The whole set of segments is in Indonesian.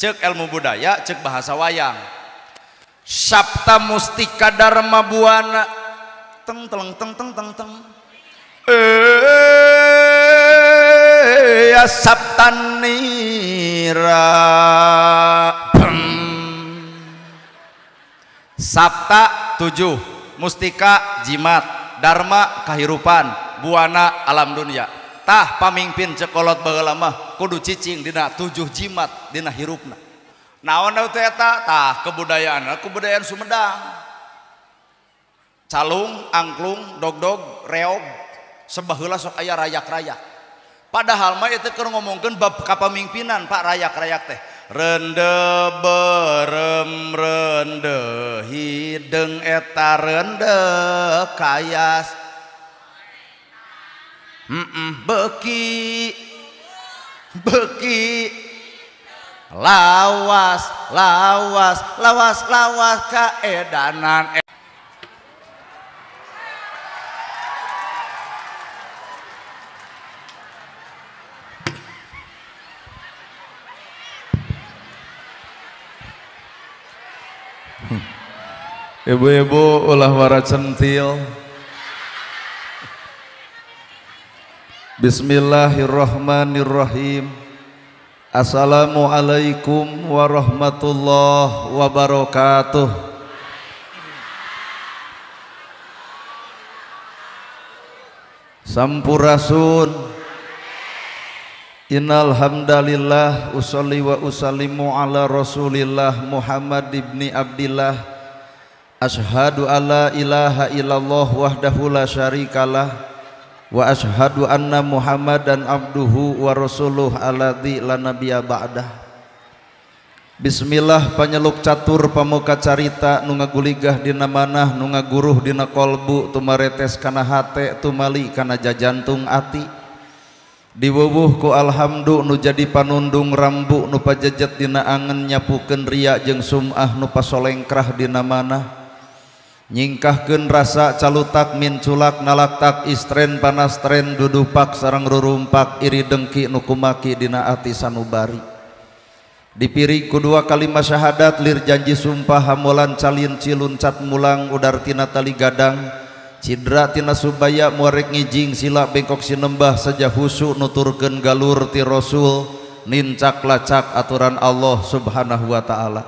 cek ilmu budaya, cek bahasa wayang. Sabta mustika dharma buana teng teng teng teng teng teng ya saptanira sabta 7, mustika jimat, dharma kahirupan, buana alam dunia. Tah pamimpin cekolot baheula mah kudu cicing dina 7 jimat dina hirupna. Naon teh eta? Tah kebudayaan Sumedang. Calung, angklung, dogdog, reog, sebaheula sok aya rayak-rayak. Padahal mah itu keur ngomongkeun bab kapamimpinan Pak rayak-rayak teh. Rende berem rende hideng eta rende kayas. Beki lawas kaedanan. Ibu-ibu ulah wara centil. Bismillahirrahmanirrahim. Assalamualaikum warahmatullahi wabarakatuh. Sampurasun. Innal hamdalillah usolli wa usallimu ala Rasulillah Muhammad ibni Abdillah. Ashhadu alla ilaha illallah wahdahu la syarikalah wa ashhadu anna Muhammadan abduhu wa rasuluh alladzi la nabiyya ba'dah. Bismillah panyeluk catur pamuka carita nu ngaguligah dina manah nu ngaguruh dina kolbu tumaretes kana hate tumali kana jajantung ati. Diwuwuh ku alhamdu nu jadi panundung rambu nu pajejet dina angen nyapukeun riya jeung sum'ah nu pasolengkrah dina manah. Nyingkahkeun rasa calutak min culak nalaktak istren panastren dudupak sareng rurumpak iri dengki nu kumaki dina ati sanubari. Dipiri kedua kalimat syahadat lir janji sumpah hamolan calin ciluncat mulang udar tina tali gadang cidra tina subaya muarek ngijing sila bengkok sinembah saja husu nuturkeun galur ti rasul nincak lacak aturan Allah subhanahu wa ta'ala.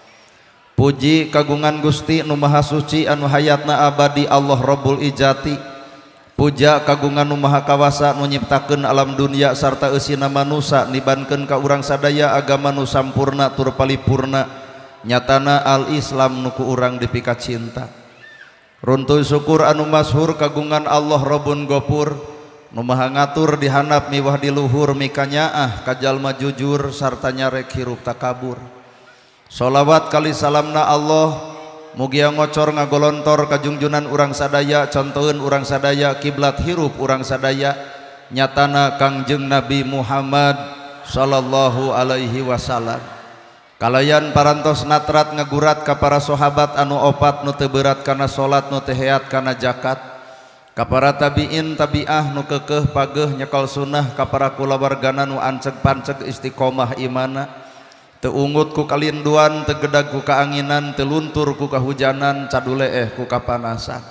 Puji kagungan Gusti nu maha suci anu hayatna abadi Allah Rabbul Ijati. Puja kagungan nu maha kawasa nu nyiptakeun alam dunia sarta eusina manusia nibankeun ka urang sadaya agama nu sampurna tur palipurna nyatana al Islam nu ku urang dipikat cinta. Runtuh syukur anu masyhur kagungan Allah Rabbun Ghafur nu maha ngatur dihandap miwah di luhur mikanyaah ka jalma jujur sarta nyarek hirup takabur. Sholawat kali salamna Allah mugia ngocor ngagolontor kajungjunan urang sadaya contoheun urang sadaya kiblat hirup urang sadaya nyatana Kangjeng Nabi Muhammad sallallahu alaihi wasallam. Kalayan parantos natrat ngagurat ka para sahabat anu opat nu teu berat kana salat nu teu heat kana zakat, ka para tabiin tabiah nu keukeuh pageuh nyekal sunnah, ka para kulawargana nu anceg-panceg istiqomah imana. Teu ungut ku kalinduan, teu gedag ku kaanginan, teu luntur ku kahujanan, cadule ku kapanasan.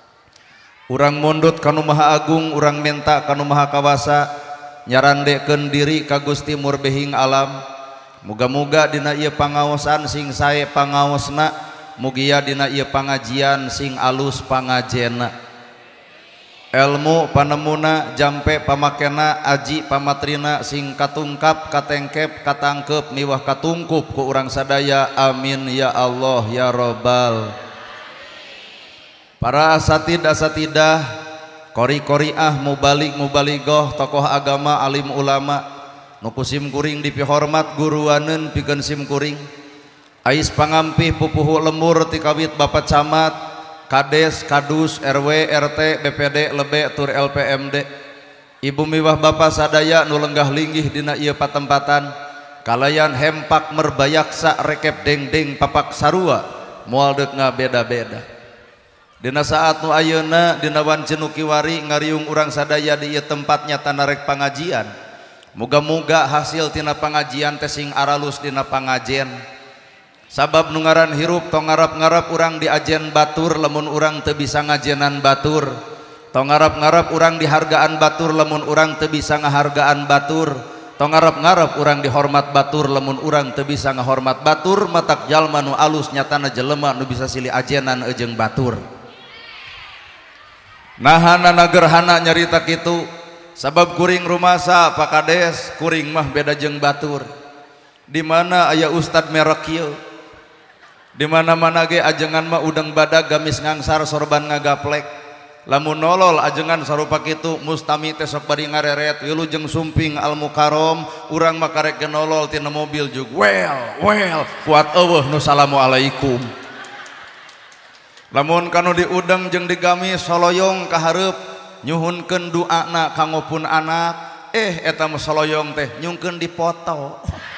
Urang mondot kanu maha agung, urang minta kanu maha kawasa, nyarandekeun diri ka Gusti murbehing alam. Muga-muga dina ieu pangaosan sing sae pangaosna, mugia dina ieu pangajian sing alus pangajena. Ilmu panemuna jampe pamakena aji pamatrina sing katungkap katengkep katangkep miwah katungkup ku urang sadaya amin ya Allah ya Rabbal. Para asatid-asatidah kori-koriah mubalik-mubaligoh tokoh agama alim ulama nu kusim kuring dipihormat guruaneun pikeun sim kuring ais pangampih pupuhu lembur ti kawit Bapak Camat Kades, Kadus, RW, RT, BPD, Lebe, Tur LPMD. Ibu miwah bapak sadaya nu lenggah linggih dina ieu patempatan kalayan hempak merbayaksa rekep dengdeng papak sarua moal deuk ngabeda-beda. Dina saat nu ayeuna dina wancen nu kiwari ngariung urang sadaya di ieu tempat nyata narek pangajian. Muga-muga hasil tina pangajian teh sing aralus dina pangajen. Sabab nu ngaran hirup tong ngarap-ngarap urang di ajen batur lamun urang teu bisa ngajenan batur. Tong ngarap-ngarap urang dihargaan batur lamun urang teu bisa ngahargaan batur. Tong ngarap-ngarap urang dihormat batur lamun urang teu bisa ngahormat batur. Matak jalma nu alus nyatana jelema nu bisa silih ajenan jeung batur. Nahana gerhana nyarita kitu. Sabab kuring rumasa Pak Kades, kuring mah beda jeung batur. Di mana aya ustad merek kieu? Di mana-mana ge ajengan mah udang badag gamis ngangsar sorban ngagaplek. Lamun nolol ajengan sarupa kitu mustami teh sok bari ngareret wilujeng sumping al mukarom urang mah karek nolol tina mobil jug well kuat eueuh nu salamualaikum. Lamun kanu di udang jeung di gamis soloyong ka hareup nyuhunkeun doana kanggo pun anak eta mah soloyong teh nyungkeun dipoto.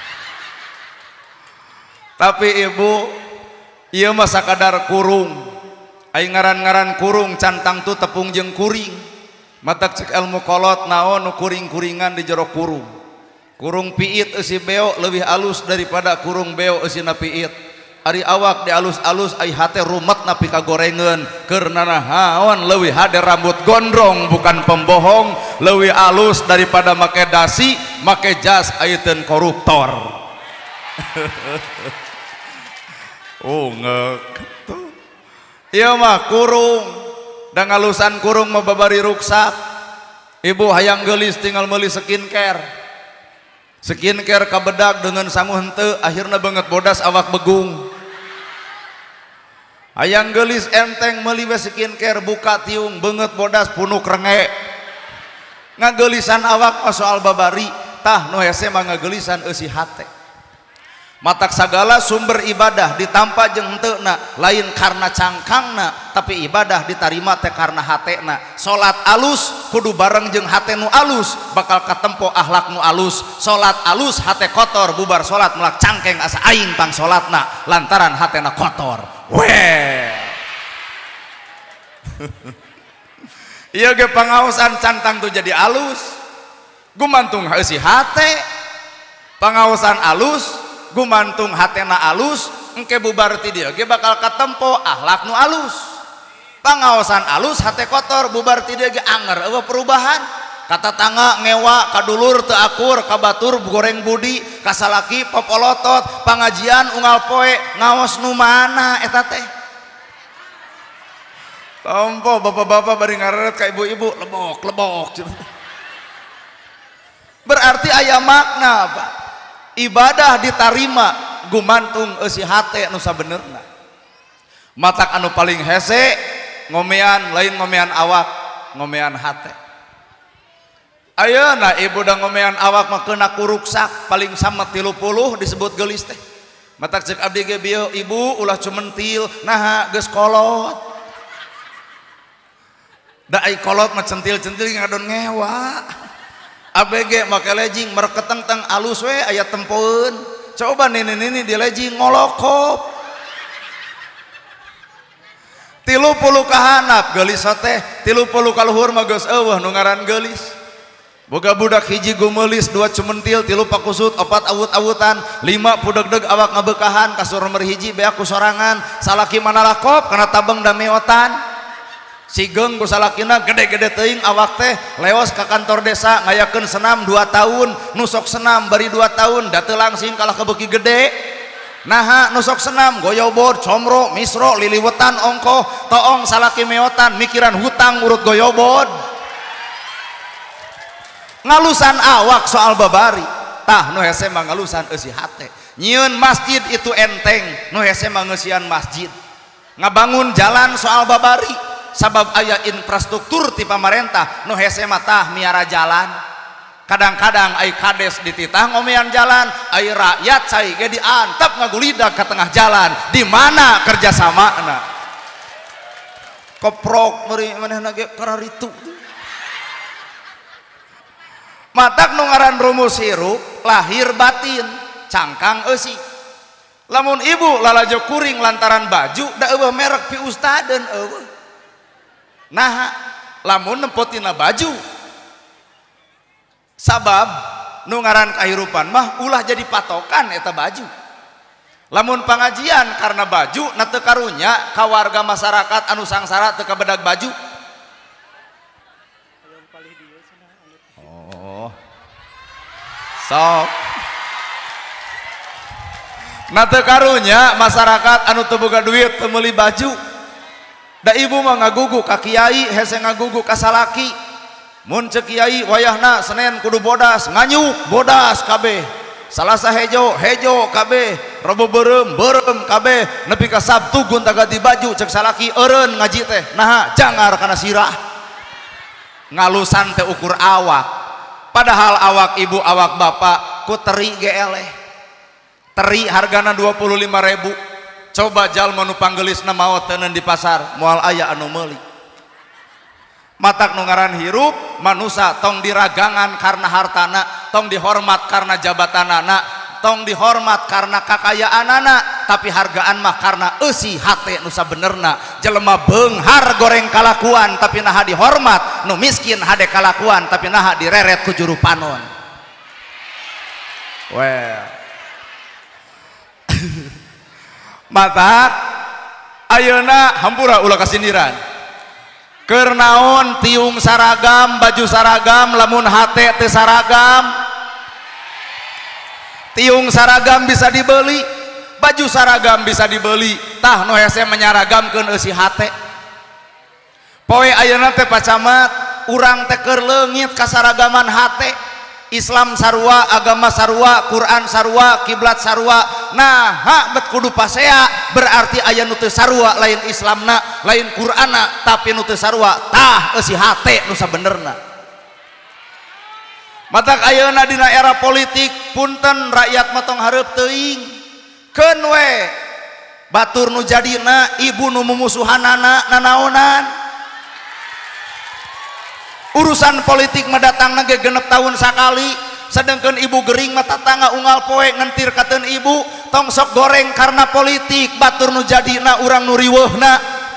Tapi ibu ieu mah sakadar kurung. Ai ngaran-ngaran kurung cantang tu tepung jeung kuring. Matak cek ilmu kolot naon nu kuring-kuringan di jero kurung. Kurung piit eusi beo leuwih alus daripada kurung beo eusina piit. Ari awak di alus-alus ai hate rumet napi kagorengeun keur nanahaon leuwih hade rambut gondrong bukan pembohong leuwih alus daripada make dasi make jas ayeun koruptor. Oh ngek. Iya mah kurung dan ngalusan kurung mah babari ruksak. Ibu hayang geulis tinggal meuli skincare kabedag dengan sangu henteu akhirna banget bodas awak begung. Hayang geulis enteng meuli we skincare buka tiung banget bodas punuk renge. Ngageulisan awak mah soal babari tah nu hese mah ngageulisan eusi hate. Matak sagala sumber ibadah ditampa jeung henteuna lain karena cangkangna tapi ibadah ditarima teh karena hatena. Salat alus kudu bareng jeung hate nu alus bakal katempo akhlak nu alus. Salat alus hate kotor bubar salat melak cangkeng asa aing pang salatna lantaran hatena kotor. Weh. Ieu ge pangaosan cantang tuh jadi alus. Gumantung eusi hate. Pangaosan alus gumantung hatena alus engke bubar ti dieu ge bakal katempo akhlak nu alus. Pangaosan alus hate kotor bubar ti dieu ge anger eueuh perubahan. Kata tangga ngewa kadulur teu akur kabatur goreng budi kasalaki popolotot pangajian unggal poe ngaos nu mana eta teh. Tompo bapak-bapak bari ngareret ka ibu-ibu lebok. Berarti aya makna Pak. Ibadah ditarima gumantung eusi hate nu sabenerna. Matak anu paling hese ngomean lain ngomean awak ngomean hate. Ayeuna ibu da ngomean awak mah keuna kuruksak paling sama 30 disebut geulis teh. Matak cek abdi ge bieu ibu ulah cumentil naha geus kolot. Da ai kolot mah centil-centil ngadon ngewa. ABG make lejing mereketeng-teng alus we aya tempoeun. Coba nini di lejing ngolokop. 30 kahanap geulis teh 30 kaluhur mah geus eueuh nu ngaran geulis. Boga budak hiji gumeulis 2 cumentil 3 pakusut 4 awut-awutan 5 pudeg-deg awak ngabeukahan kasur nomor hiji bea ku sorangan salaki manalakop kana tabeng da meotan. Sigeng ku salakina gede-gede teuing awak teh leos ka kantor desa ngayakeun senam 2 tahun nusok senam bari 2 tahun da teu langsing kalah kebeuki gede. Naha nusok senam goyobod comro misro liliwetan ongkoh toong salaki meotan mikiran hutang urut goyobod. Ngalusan awak soal babari tah nu hese mah ngalusan eusi hate. Nyieun masjid itu enteng nu hese mah ngeusian masjid. Ngabangun jalan soal babari sabab aya infrastruktur ti pamarentah nu hese mah tah miara jalan. Kadang-kadang ai kades dititah ngomean jalan, ai rakyat cai ge diantep ngagulidag ka tengah jalan. Di mana kerjasamana? Koprok meuri manehna ge kararitu. Matak nu ngaran rumus hirup lahir batin, cangkang eusi. Lamun ibu lalajo kuring lantaran baju da eueuh merek pi ustadeun eueuh. Nah, lamun nempotina baju sabab nu ngaran kahirupan mah ulah jadi patokan eta baju. Lamun pangajian karena baju na teu karunya ka warga masyarakat anu sangsara teu kabedag baju. Oh. Sok. Na teu karunya masyarakat anu teu boga duit teu meuli baju. Da ibu mah ngagugu ka kiai hese ngagugu ka salaki. Mun ceuk kiai wayahna Senen kudu bodas, nganyuk bodas kabeh. Salasa hejo kabeh, Rebo beureum kabeh, nepi ka Sabtu gonta ganti baju cek salaki eureun ngaji teh. Naha jangar kana sirah. Ngalusan teh ukur awak. Padahal awak ibu awak bapak ku teri ge eleh. Teri hargana 25.000. Coba jalma nu panggelisna maot teuneun di pasar, moal aya anu meuli. Matak nu ngaran hirup manusia tong diragangan karena hartana, tong dihormat karena jabatanana, tong dihormat karena kakayaanana, tapi hargaan mah karena eusi hate nu sabenerna. Jelema beunghar goreng kalakuan tapi naha dihormat, nu miskin hade kalakuan tapi naha direret ku juru panon. Well. Matak ayeuna hampura ulah kasindiran. Keur naon tiung saragam, baju saragam, lamun hate teu saragam. Tiung saragam bisa dibeli, baju saragam bisa dibeli. Tah nu hese menyaragamkeun eusi hate. Poe ayeuna teh pacamat urang teh keur leungit kasaragaman hate. Islam sarua, agama sarua, Quran sarua, kiblat sarua. Nah, hak bet kudu pasea berarti aya nu teu sarua lain Islamna, lain Qur'anna, tapi nu teu sarua tah eusi hate nu sabenerna. Matak ayeuna dina era politik punten rakyat matong hareup teuing. Keun we batur nu jadina ibu nu mumusuhanana nanaonan. Urusan politik mendatang ge 6 tahun sakali, sedangkan ibu gering mata tangga unggal poe ngentir katen ibu tong sok goreng karena politik batur nu jadina urang nu riweuhna.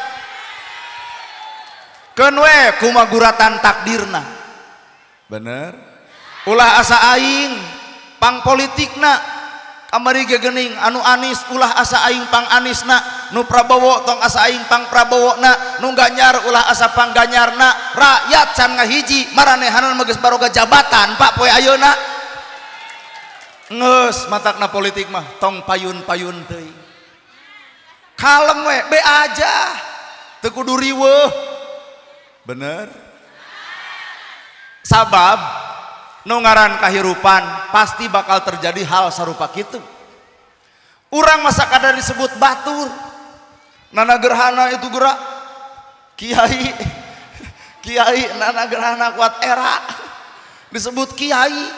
Keun we kumaguratan takdirna. Bener? Ulah asa aing pang politikna kamari ge geuning anu Anis ulah asa aing pang Anisna, nu Prabowo tong asa aing pang Prabowona, nu Ganjar ulah asa pang Ganyarna. Rakyat can ngahiji maranehanan mah geus baroga jabatan Pak poe ayeuna. Ngeus matakna politik mah tong payun-payun teuing. Kalem we be aja. Teu kudu riweuh. Bener? Sabab nu ngaran kahirupan pasti bakal terjadi hal sarupa kitu. Urang masa kada disebut batur. Nana gerhana itu gerak kiai. Kiai nana gerhana kuat era disebut kiai.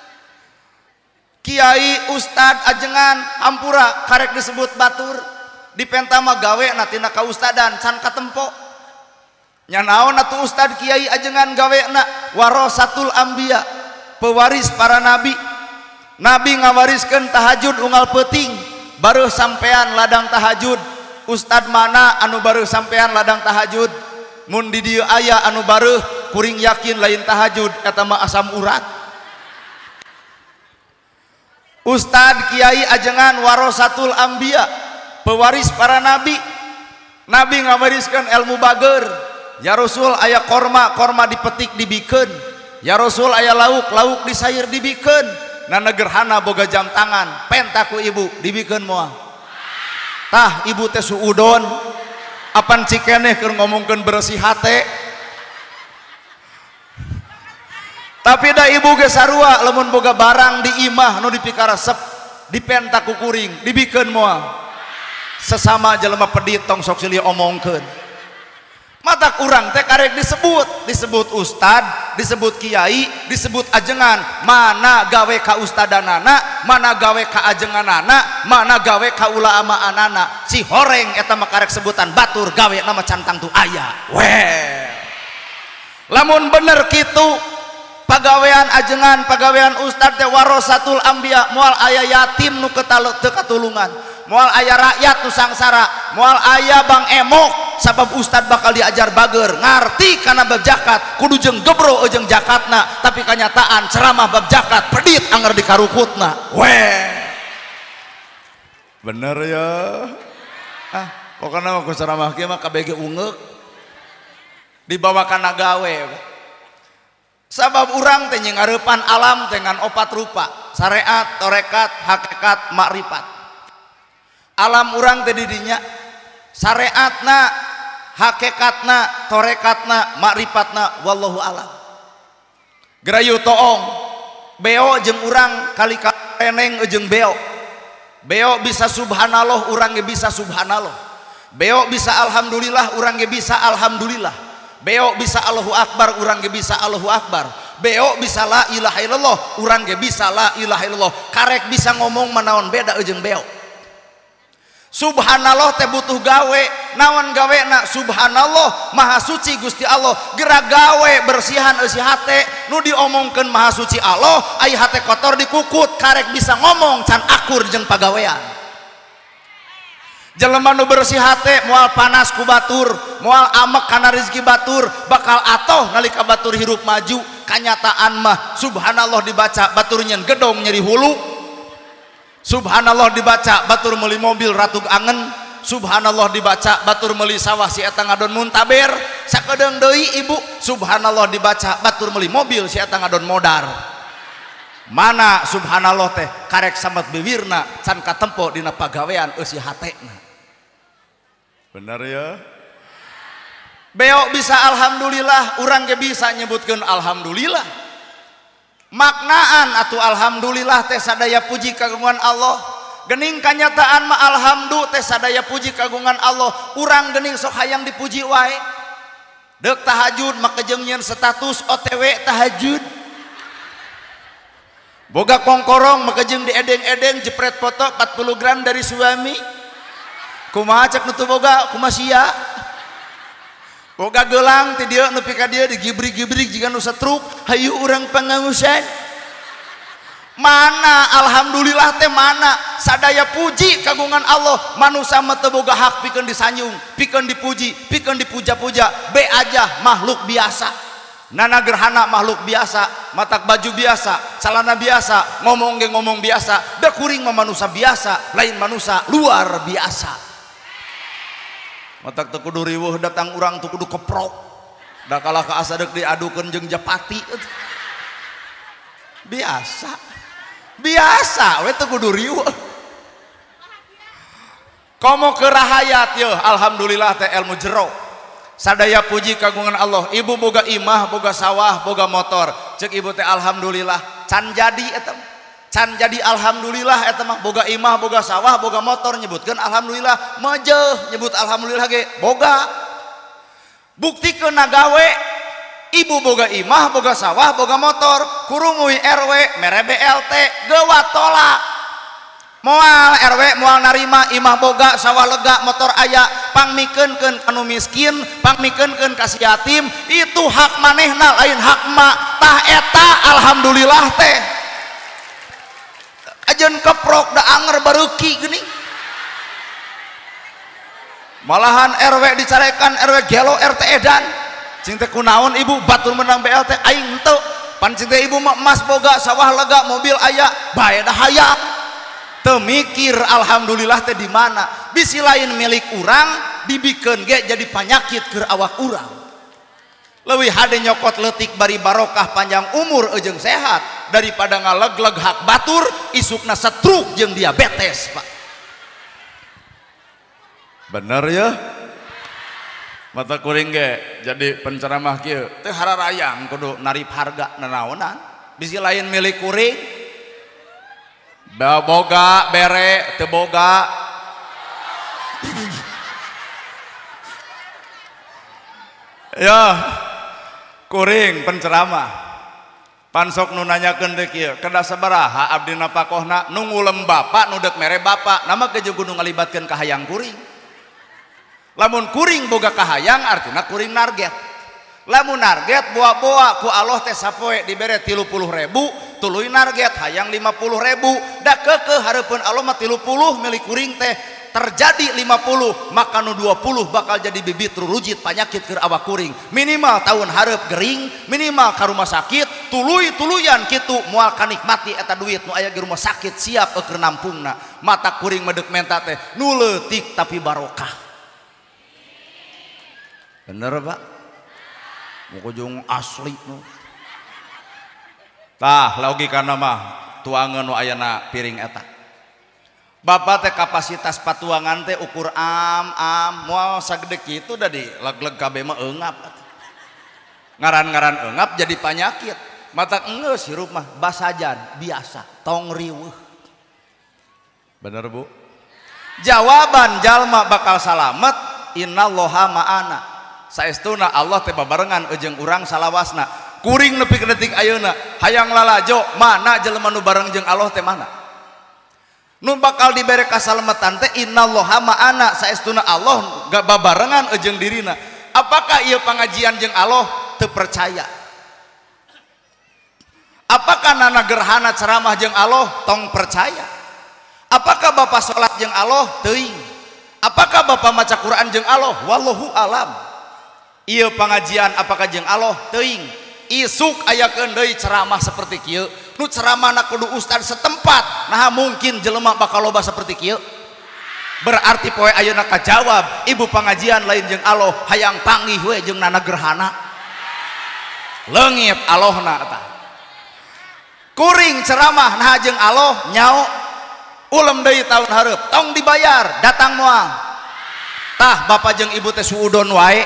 Kiai ustad ajengan ampura karek disebut batur. Dipenta mah gawe na tina kaustadan can katempo. Nya naon atuh ustad kiai ajengan gawena warasatul anbiya, pewaris para nabi. Nabi ngawariskeun tahajud unggal peuting, baruh sampean ladang tahajud. Ustad mana anu baruh sampean ladang tahajud? Mun di dieu aya anu baruh kuring yakin lain tahajud eta mah asam urat. Ustad kiai ajengan warasatul anbiya, pewaris para nabi. Nabi ngawariskeun ilmu bager. Ya Rasul aya korma, korma dipetik dibikeun. Ya Rasul aya lauk, lauk disair dibikeun. Nana gerhana boga jam tangan, penta ku ibu dibikeun moal. Tah ibu teh suudon. Apan cikeneh keur ngomongkeun bersih hate. Tapi da ibu ge sarua lamun boga barang di imah nu dipikara resep, dipenta ku kuring, dibikeun moal. Sesama jelema pedit tong sok silih omongkeun. Matak urang teh karek disebut ustad, disebut kiai, disebut ajengan. Mana gawe ka ustadanana, mana gawe ka ajenganana, mana gawe ka ulamaanana. Si horeng eta mah karek sebutan batur, gawe nama cantang tu aya. Weh. Lamun bener kitu, pagawean ajengan, pagawean ustad teh warasatul anbiya, moal aya yatim nu teu katulungan. Moal aya rakyat nu sangsara, moal aya bang emok sabab ustad bakal diajar bager ngarti karena bab jakat kudu jeung gebro jeung jakatna tapi kenyataan ceramah bab jakat pedit anger dikarukutna weh bener ya pokoknya aku ceramah kieu mah KBG ungeuk dibawa kana gawe sabab urang teh ngarepan alam dengan opat rupa syariat torekat hakikat makrifat alam urang teh di dinya syariatna hakikatna torekatna makrifatna wallahu alam gerayu toong beo jeung urang kali reneng jeung beo bisa subhanallah urang ge bisa subhanallah beo bisa alhamdulillah urang ge bisa alhamdulillah beo bisa Allahu akbar urang ge bisa Allahu akbar beo bisa la ilaha illallah urang ge bisa la ilaha illallah karek bisa ngomong manaon beda jeung beo subhanallah teh butuh gawe naon gawena subhanallah maha suci Gusti Allah gerak gawe bersihan eusi hate nu diomongkeun maha suci Allah ai hate kotor dikukut karek bisa ngomong can akur jeung pagawean jelema nu bersih hate moal panas ku batur moal amek kana rezeki batur bakal atoh nalika batur hirup maju kanyataan mah subhanallah dibaca batur nyen gedong nyeri hulu subhanallah dibaca batur meuli mobil ratug angen subhanallah dibaca batur meuli sawah si eta ngadon muntaber sakedeung deui ibu subhanallah dibaca batur meuli mobil si eta ngadon modar mana subhanallah teh karek sambat bibirna can katempo dina pagawean eusi hatena bener ya beo bisa alhamdulillah urang ge bisa nyebutkeun alhamdulillah maknaan atuh alhamdulillah teh sadaya puji kagungan Allah gening kanyataan mah alhamdulillah teh sadaya puji kagungan Allah urang gening sok hayang dipuji wae deuk tahajud maka jeung nyeun status OTW tahajud boga kongkorong maka jeung diedeng-edeng jepret foto 40 gram dari suami kumaha cek nu teu boga kumaha sia boga gelang ti dieu nepi ka dieu digibrig-gibrig jiga nu satruk hayu urang pangamusan mana alhamdulillah teh mana sadaya puji kagungan Allah manusia mah teu boga hak pikeun disanjung pikeun dipuji pikeun dipuja-puja be aja makhluk biasa nana gerhana makhluk biasa matak baju biasa celana biasa ngomong ge ngomong biasa da kuring mah manusia biasa lain manusia luar biasa matak teu kudu riweuh datang urang teu kudu keprok da kalah ka asadek diadukeun jeung japati biasa we teu kudu riweuh komo ke rahayat yeuh alhamdulillah teh ilmu jero sadaya puji kagungan Allah ibu boga imah boga sawah boga motor ceuk ibu teh alhamdulillah can jadi eta can jadi alhamdulillah eta mah boga imah boga sawah boga motor nyebutkeun alhamdulillah mejeuh nyebut alhamdulillah ge boga buktikeun gawe ibu boga imah boga sawah boga motor kurumuy RW mere BLT geuwat tolak moal RW moal narima imah boga sawah lega motor aya pangmikeunkeun anu miskin pangmikeunkeun ka si yatim itu hak manehna lain hak mak tah eta alhamdulillah teh ajeun keprok da anger bareuki geuning malahan RW dicarekan RW gelo RT edan cing teh kunaon ibu batur menang BLT aing henteu pan cing teh ibu mah emas boga sawah lega mobil aya bae da hayang teu mikir alhamdulillah teh di mana bisi lain milik urang dibikeun ge jadi panyakit keur awak urang leuwih hade nyokot leutik bari barokah panjang umur jeung sehat daripada ngaleg-leg hak batur isukna stroke jeung diabetes Pak bener ya mata kuring ge jadi penceramah kieu teu hararayang kudu narip harga nanaonan bisi lain milik kuring boga bere teu boga ya kuring penceramah pansok nu nanyakeun teh kieu kada sabaraha abdina pakohna nu ngulem bapak nu deuk mere bapak nama keju kudu ngalibatkeun ka hayang kuring lamun kuring boga kahayang artina kuring narget lamun narget boa-boa ku Allah teh sapoe dibere 30.000 tuluy narget hayang 50.000 da keukeuh hareupeun Allah mah 30 milik kuring teh terjadi 50 maka nu 20 bakal jadi bibit rurujit penyakit ke awak kuring minimal tahun hareup gering minimal ka rumah sakit tuluy-tuluyan kitu moal kanikmati eta duit nu aya di rumah sakit siap keur nampungna mata kuring medek menta teh nu leutik tapi barokah bener Pak mukujung asli nu tah logikana mah tuangan nu ayana piring eta Bapak teh kapasitas patuangan teh ukur am moal sagede kitu da di leg-leg kabeh mah eungap ngaran-ngaran eungap jadi penyakit mata geus hirup mah basajan biasa tong riweuh bener Bu jawaban jalma bakal salamet innallaha ma'ana saestuna Allah teh babarengan jeung urang salawasna kuring nepi ka detik ayeuna hayang lalajo mana jelema nu bareng jeung Allah teh mana nu bakal dibere kasalametan teh innallaha ma'ana saestuna Allah gak babarengan jeung dirina apakah ieu pangajian jeung Allah teu percaya apakah nana gerhana ceramah jeung Allah tong percaya apakah Bapak salat jeung Allah teuing apakah Bapak maca Quran jeung Allah wallahu alam ieu pangajian apakah jeung Allah teuing isuk ayakeun deui ceramah seperti kieu nu ceramahna kudu ustad setempat nah mungkin jelema bakal loba seperti kieu berarti poe ayeuna kajawab ibu pangajian lain jeung Allah hayang panggih we jeung nana gerhana leungit Allahna eta kuring ceramah nah jeung Allah nyao ulem deui tahun hareup tong dibayar datang moal tah bapak jeung ibu teh suudon wae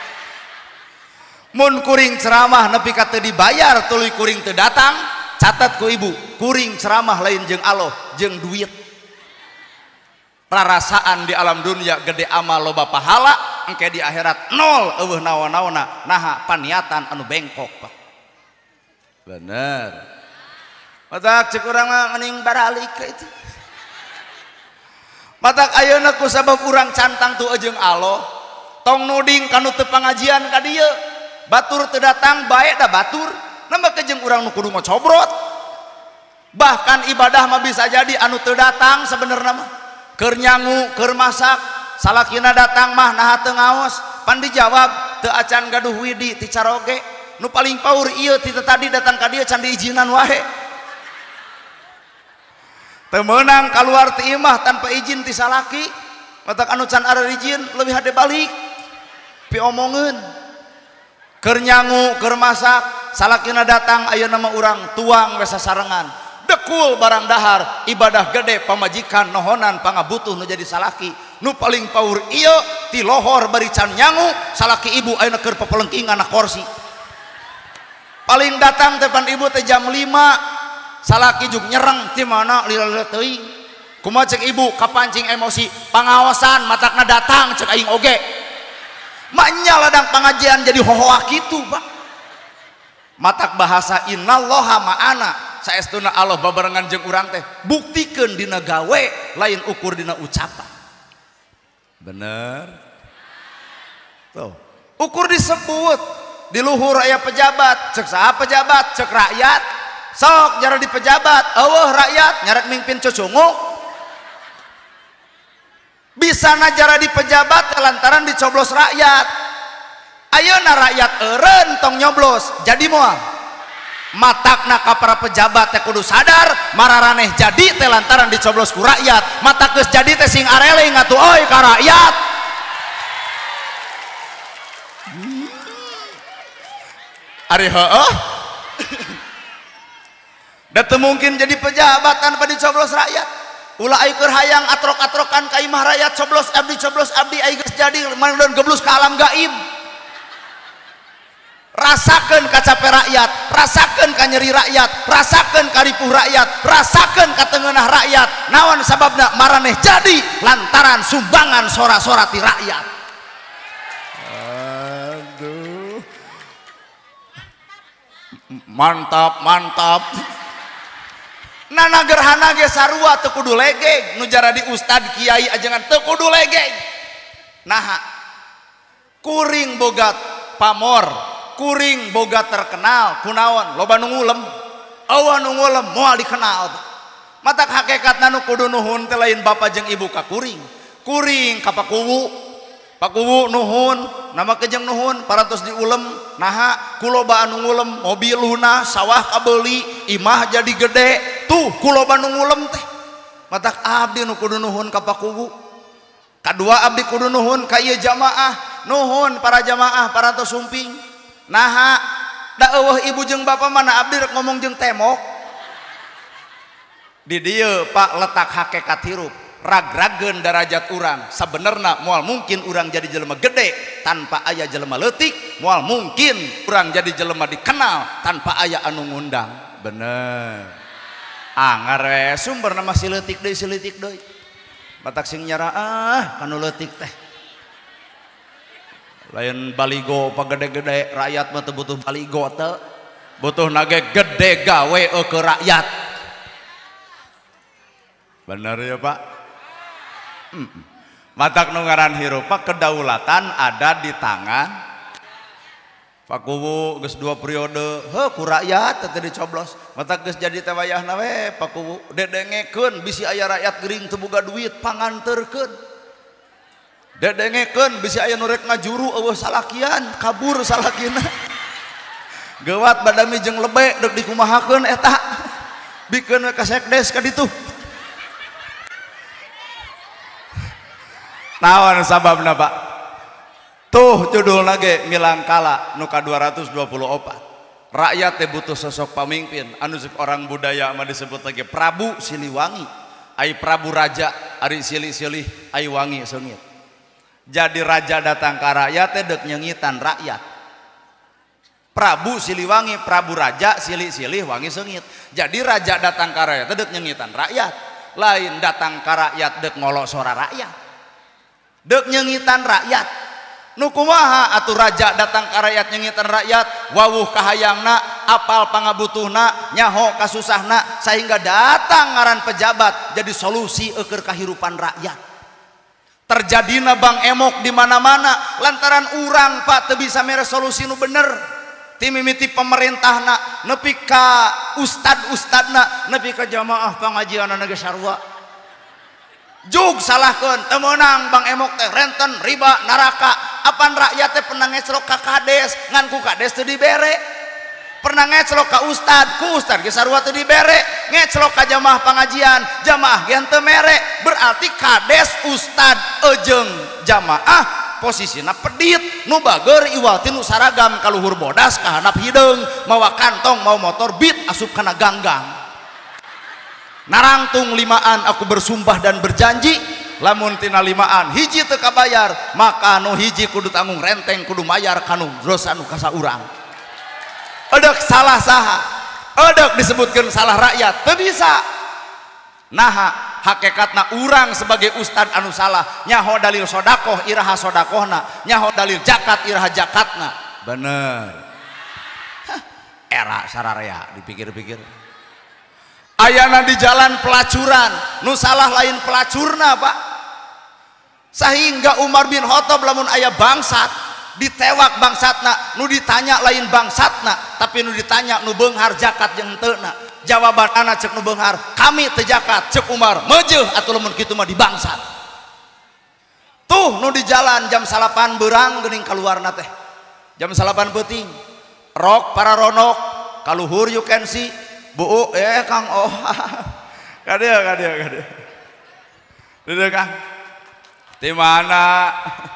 mun kuring ceramah nepi ka teu dibayar tuluy kuring teu datang catat ku ibu kuring ceramah lain jeung Allah jeung duit rarasaan di alam dunia gede amal loba pahala engke di akhirat nol eueuh naon-naonna naha paniatan anu bengkok Pak bener matak cek urang mah mending baralik ka itu matak ayeuna ku sabab urang cantang tu jeung Allah tong nuding kanu teu pangajian ka dieu batur teu datang bae da batur nambah kejeng urang nu kudu ngocobrot bahkan ibadah mah bisa jadi anu teu datang sebenarnya mah keur nyangu keur masak salakina datang mah naha teu ngaos pan dijawab teu acan gaduh widi ti caroge nu paling paur ieu ti tadi datang ka dieu can diizinan wae teu meunang kaluar ti imah tanpa izin ti salaki matak anu can are izin leuwih hade balik pi omongeun keur nyangu keur masak salakina datang ayeuna mah urang tuang we sasarengan dekul barang dahar ibadah gede pamajikan nohonan pangabutuh nu jadi salaki nu paling paur ieu ti lohor bari can nyangu salaki ibu ayeuna keur papelengkingan na kursi paling datang teh pan ibu teh jam 5 salaki juk nyereng ti mana lila teuing kumaha cek ibu kapancing emosi pangaosan matakna datang cek aing oge maknya ladang pengajian jadi hohoak itu Pak matak bahasa innallaha ma'ana saestuna Allah babarengan jeung urang teh buktikeun dina gawe lain ukur dina ucapan bener tuh ukur disebut di luhur aya pejabat cek saha pejabat cek rakyat sok nyara di pejabat eueuh rakyat nyaret mimpin cucungu bisa najara di pejabat lantaran dicoblos rakyat ayeuna rakyat eureun tong nyoblos jadi moal matakna ka para pejabat teh kudu sadar mararaneh jadi teh lantaran dicoblos ku rakyat matak geus jadi teh sing areling atuh euy ka rakyat ari heueuh da teu mungkin jadi pejabat tanpa dicoblos rakyat ulah ai keur hayang atrok-atrokan ka imah rakyat coblos abdi ai geus jadi mandan geblus ka alam gaib rasakeun ka capek rakyat rasakeun ka nyeri rakyat rasakeun ka ripuh rakyat rasakeun ka teungeunah rakyat naon sababna maraneh jadi lantaran sumbangan sora-sora ti rakyat aduh mantap nana gerhana ge sarua teu kudu legeg nu jara di ustad kiai ajengan teu kudu legeg naha kuring boga pamor kuring boga terkenal kunaon loba nu ngulem eueuh nu ngulem moal dikenal matak hakikatna nu kudu nuhun teh lain bapa jeung ibu ka kuring kuring ka Pakuwu nuhun nama kejeng nuhun parantos diulem naha kuloba anu ngulem mobil luna sawah kabeli imah jadi gede tuh kuloba anu ngulem teh matak abdi nu kudu nuhun ka Pakuwu kadua abdi kudu nuhun ka ieu jamaah nuhun para jamaah parantos sumping naha da eueuh ibu jeung bapa mana abdi rek ngomong jeung temok di dieu Pak letak hakikat hirup ragragen derajat urang sebenarnya moal mungkin urang jadi jelema gede tanpa aya jelema leutik moal mungkin urang jadi jelema dikenal tanpa aya anu ngundang bener anggar we sumberna masih leutik deui batak sing nyara kanu leutik teh lain baligo pagede-gede rakyat mah teu butuh baligo teu butuh nage gede gawe ke rakyat bener ya Pak. Matak nu ngaran hirup kedaulatan ada di tangan Pakuwu geus 2 periode ku rakyat teh dicoblos matak geus jadi teh wayahna we Pakuwu dedengekeun bisi aya rakyat gering teu boga duit panganterkeun dedengekeun bisi aya nu rek ngajuru eueuh salakian kabur salakina geuwat badami jeung lebe deuk dikumahakeun eta bikeun we ka sekdes ka ditu naon sababna Pak tuh judul nage milangkala nuka 224 rakyat teh butuh sosok pamimpin anu orang budaya mah disebut lagi Prabu Siliwangi ai Prabu Raja ari silih-silih ai wangi seungit jadi raja datang ka rakyat teh deuk nyengitan rakyat Prabu Siliwangi Prabu Raja silih-silih wangi seungit jadi raja datang ka rakyat teh deuk nyengitan rakyat lain datang ka rakyat deuk ngolok suara rakyat deuk nyengitan rakyat nu kumaha atuh raja datang ka rakyat nyengitan rakyat wawuh kahayangna apal pangabutuhna nyaho kasusahna sehingga datang ngaran pejabat jadi solusi eukeur kahirupan rakyat terjadina bang emok di mana-mana lantaran urang Pak teu bisa mere solusi nu bener ti mimiti pemerintahna nepi ka ustad-ustadna nepi ka jamaah pangajianna ge sarua jug salahkeun teu meunang bang emok teh renten riba neraka apan rakyat teh pernah ngeclok ka kades ngan ku kades teu dibere pernah ngeclok ka ustad ku ustad ge sarua teu dibere ngeclok ka jamaah pangajian jamaah ge teu mere berarti kades ustad ejeung jamaah posisina pedit nu bageur iwati nu saragam kaluhur bodas ka handap hideung mawa kantong mau motor bit asup kana ganggang narangtung limaan aku bersumpah dan berjanji lamun tina limaan hiji teu kabayar maka nu hiji kudu tanggung renteng kudu mayar kanu dosa nu kasaurang eudeuh salah saha eudeuh disebutkeun salah rakyat teu bisa naha hakikatna urang sebagai ustad anu salah nyaho dalil sodakoh iraha sodakohna nyaho dalil zakat iraha zakatna bener era sararea dipikir-pikir ayana di jalan pelacuran nu salah lain pelacurna Pak sehingga Umar bin Khattab lamun aya bangsat ditewak bangsatna nu ditanya lain bangsatna tapi nu ditanya nu beunghar zakat jeung teuna jawaban anak cek nu beunghar kami teu zakat cek Umar meujeuh atuh lamun kitu mah dibangsat tuh nu di jalan jam 8 beurang geuning kaluarna teh jam 8 peuting rok para ronok kaluhur you can see Bu Kang oh kadeu Kang di mana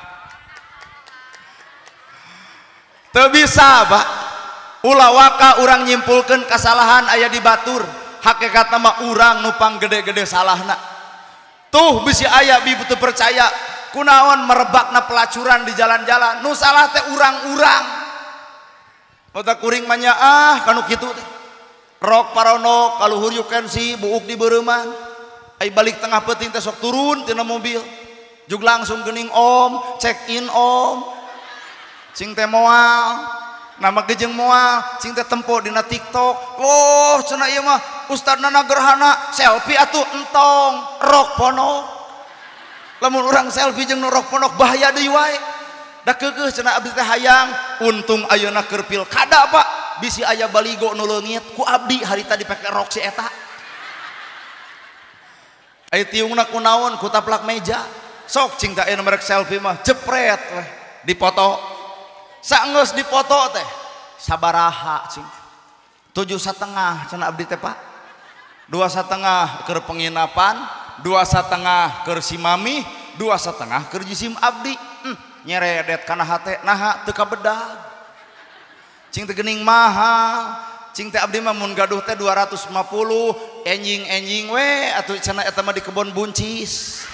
teu bisa Pak ulah waka urang nyimpulkeun kasalahan aya di batur hakikatna mah urang nupang gede-gede salahna tuh bisi aya bibu teu percaya kunaon merebakna pelacuran di jalan-jalan nu salah teh urang-urang otak kuring mah nya kanu kitu teh rok paronok kaluhur you can see buuk di bereuman ai balik tengah peuting teh sok turun tina mobil jug langsung geuning om check in om cing teh moal nama gejeng moal cing teh tempo dina TikTok oh cenah ieu mah ustadna gerhana selfie atuh entong rok ponok lamun urang selfie jeung nu rok ponok bahaya deui wae da keukeuh cenah abdi teh hayang untung ayeuna keur pilkada Pak bisi aya baligo nu leungit ku abdi harita dipake rok si eta aya tiungna kunaon ku taplak meja sok cing teh anu merek selfie mah jepret weh dipoto saenggeus dipoto teh sabaraha cing 7,5 cenah abdi teh Pak 2,5 keur penginapan 2,5 keur si mami 2,5 keur jisim abdi nyeredet kana hate naha teu kabedag cing teh geuning mahal cing teh abdi mah mun gaduh teh 250 enjing we atuh cenah eta mah di kebon buncis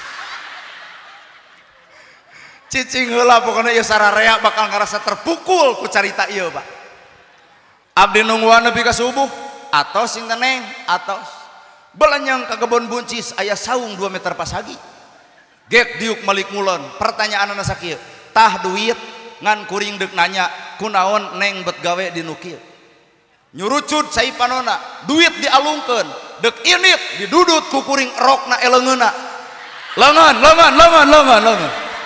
cicing heula pokona ieu sararea bakal ngarasa terpukul ku carita ieu Pak abdi nungguan nepi ka subuh atos sing teh Neng atos belanyang ka kebon buncis aya saung 2 meter pasagi gek diuk malik ngulon pertanyaanna sakieu tah duit ngan kuring deuk nanya kunaon Neng bet gawe di nu kieu nyurucut saipanona duit dialungkeun deuk init didudut ku kuring rokna eleungeuna leungeun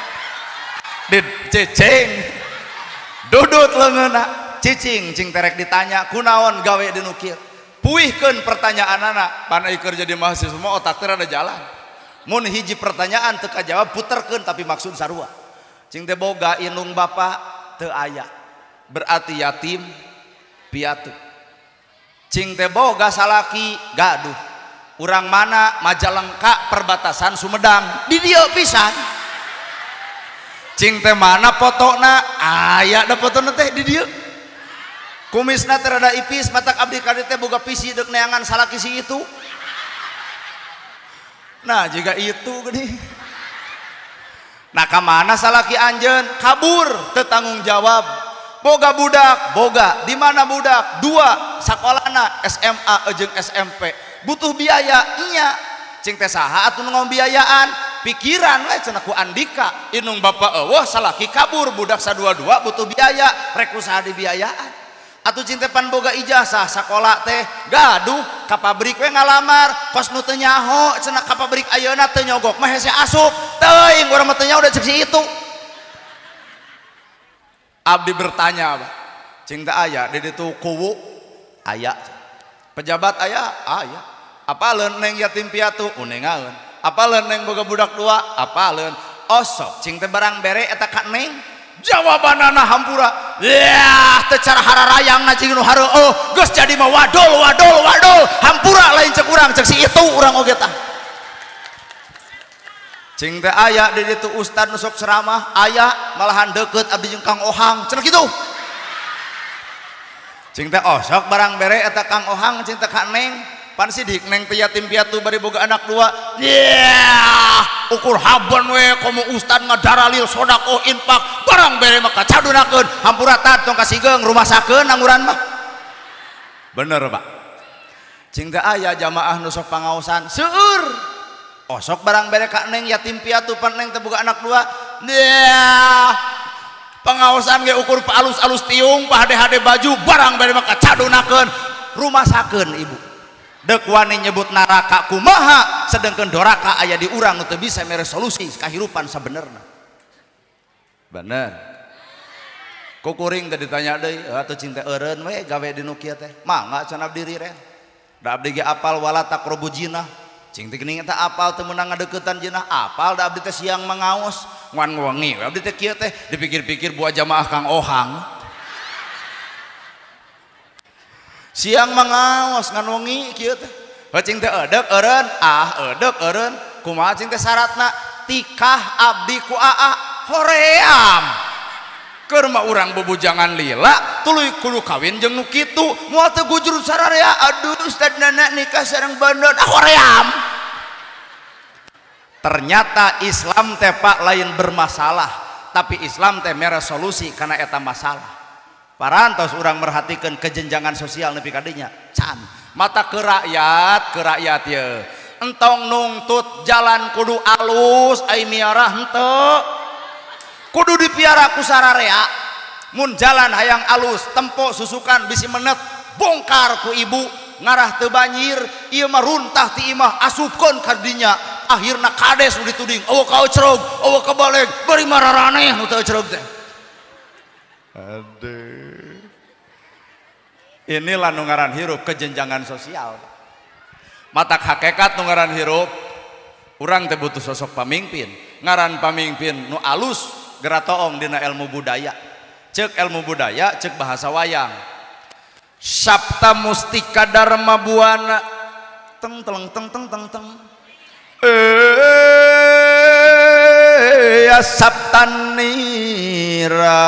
dicecing dudut leungeuna cicing cing terek ditanya kunaon gawe di nu kieu puihkeun pertanyaanana pan ai keur jadi mahasiswa mah otak teh rada jalan mun hiji pertanyaan teu kajawab puterkeun tapi maksud sarua cing teh boga indung bapa teu aya berarti yatim piatu cing teh boga salaki gaduh urang mana Majalengka perbatasan Sumedang di dieu pisan cing teh mana fotona aya da fotona teh di dieu kumisna teh rada ipis matak abdi kade teh boga pisi deuk neangan salaki si itu nah jika itu geuning nah kamana salaki anjeun kabur teu tanggung jawab boga budak boga di mana budak 2 sakolana SMA jeung SMP butuh biaya nya cing teh saha atuh nu biayaan pikiran we cenah ku Andika inung bapa eueuh salaki kabur budak sadua-dua butuh biaya rek usaha dibiayaan atuh cinta pan boga ijazah sakola teh gaduh ka pabrik we ngalamar kos nu teu nyaho cenah ka pabrik ayeuna teu nyogok mah hese asup teuing urang mah teu nyaho da cek si itu abdi bertanya cing teh aya di ditu kuwu aya pejabat aya aya apaleun Neng yatim piatu unengaeun apaleun Neng boga budak 2 apaleun osok cing teh barang bere eta ka Neng jawabanana hampura yah teu cara hararayangna cing nu hareueuh geus jadi mah wadol hampura lain cek urang cek si itu urang oge tah cing teh aya di ditu ustad nu sok ceramah aya malahan deukeut abdi jeung Kang Ohang cenah kitu cing teh osok barang bere eta Kang Ohang cing teh ka Neng pan sidik Neng teh yatim piatu bari boga anak 2 yah ukur haban we komo ustad ngadaralil sodaqoh infak barang bere mah kacadunakeun hampura tat tong kasigeng rumah sakeun angguran mah bener Pak cing teh aya jamaah nu sok pangaosan seueur osok barang bere ka Neng yatim piatu pan Neng teh boga anak 2 yah pangaosan ge ukur pa alus-alus tiung pa hade-hade baju barang bere mah kacadunakeun rumah sakeun ibu dek wani nyebut naraka kumaha sedangkan doraka aya di urang nu teu bisa mere solusi kahirupan sabenerna bener kukuring teh ditanya deui atuh cinta eureun we gawe di nu kieu teh mangga can abdi riren da abdi ge apal wala taqrabu jinah cing teh geuning eta apal teu meunang ngadeuketan jinah apal da abdi teh siang mangaos ngan wengi abdi teh kieu teh dipikir-pikir buah jamaah Kang Ohang siang mangaos ngan wengi kieu teh cing teh eudek eureun kumaha cing teh syaratna tikah abdi ku aa hoream keur mah urang bubujangan lila tuluy kudu kawin jeung nu kitu moal teu gujur sararea aduh ustad nana nikah sareng bandot hoream ternyata Islam teh Pak lain bermasalah tapi Islam teh mere solusi kana eta masalah parantos urang merhatikeun kejenjangan sosial nepi ka dinya can mata ke rakyat ye entong nungtut jalan kudu alus ai miarah henteu kudu dipiara ku sararea mun jalan hayang alus tempo susukan bisi menet bongkar ku ibu ngarah teu banjir ieu mah runtah ti imah asupkeun ka dinya akhirna kades nu dituding eueuh ka ecrog eueuh ka baleg bari mararaneh nu teu ecrog teh aduh inilah nu ngaran hirup kejenjangan sosial matak hakikat nu ngaran hirup Urang teh butuh sosok pamimpin, ngaran pamimpin nu alus geratoong dina ilmu budaya. Cek ilmu budaya, cek bahasa wayang. Sabta mustika dharma buana teng teng teng teng teng teng. Ya sabtanira.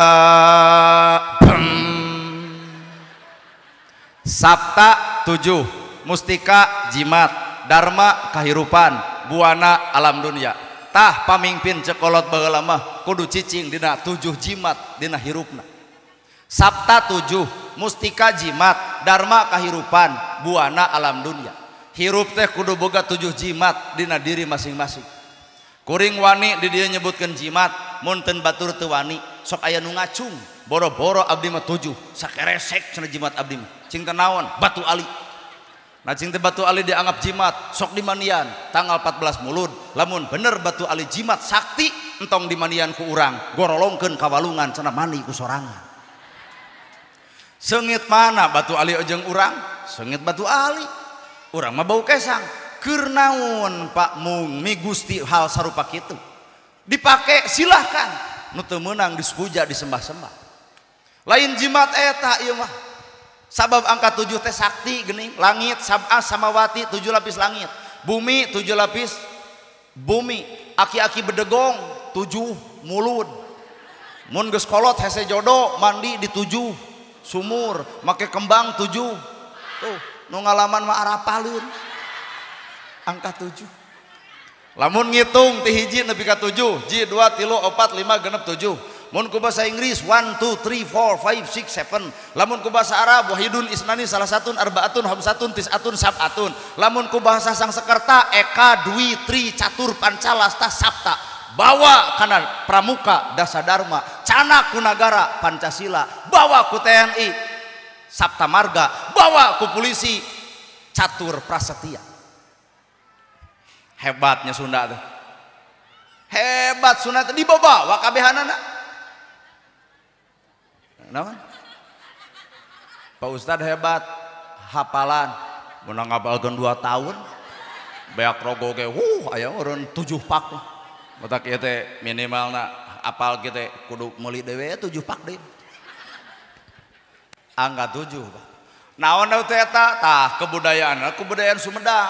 Sabta 7, mustika jimat, dharma kahirupan, buana alam dunia. Tah pamimpin cekolot baheula mah kudu cicing dina 7 jimat dina hirupna. Sabta 7, mustika jimat, dharma kahirupan, buana alam dunia. Hirup teh kudu boga 7 jimat dina diri masing-masing. Kuring wani di dia nyebutkeun jimat, mun teu batur teu wani, sok aya nu ngacung. Boro-boro abdi mah 7, sakeresek cenah jimat abdi mah. Cing teh naon? Batu ali. Nah cing teh batu ali dianggap jimat, sok dimandian tanggal 14 Mulud. Lamun bener batu ali jimat sakti, entong dimandian ku urang, gorolongkeun ka walungan cenah mani ku sorangan. Seungit mana batu ali jeung urang? Seungit batu ali. Urang mah bau kesang. Keur naon Pak Mung mi Gusti hal sarupa kitu? Dipake silahkan. Nu teu meunang dispuja disembah-sembah. Lain jimat eta ieu mah. Sabab angka 7 teh sakti geuning, langit sab'a samawati 7 lapis langit, bumi 7 lapis bumi, aki-aki bedegong 7 mulud. Mun geus kolot hese jodoh mandi di 7 sumur, make kembang 7. Tuh, nu ngalaman mah arapaleun. Angka 7. Lamun ngitung ti hiji nepi ka 7, ji 2 3 4 5 genep 7. Mun ku bahasa Inggris 1 2 3 4 5 6 7. Lamun ku bahasa Arab wahidun isnani salah satun arbaatun hamsatun tis'atun sab'atun. Lamun ku bahasa Sangsekerta eka dwi tri catur pancalasta sabta. Bawa kana pramuka dasa dharma, cana ku nagara Pancasila, bawa ku TNI Sabta Marga, bawa ku polisi catur prasetya. Hebatnya Sunda tuh. Hebat Sunda tuh dibawa kabehanana. Naon? Pak Ustad hebat, hafalan, menang ngapalkeun 2 tahun, beak rogo ge, aya urun 7 pak. Otak ieu teh minimalna apal kieu teh kudu meuli dewe 7 pak deui. Angka 7. Naon teh eta? Tah kebudayaan Sumedang.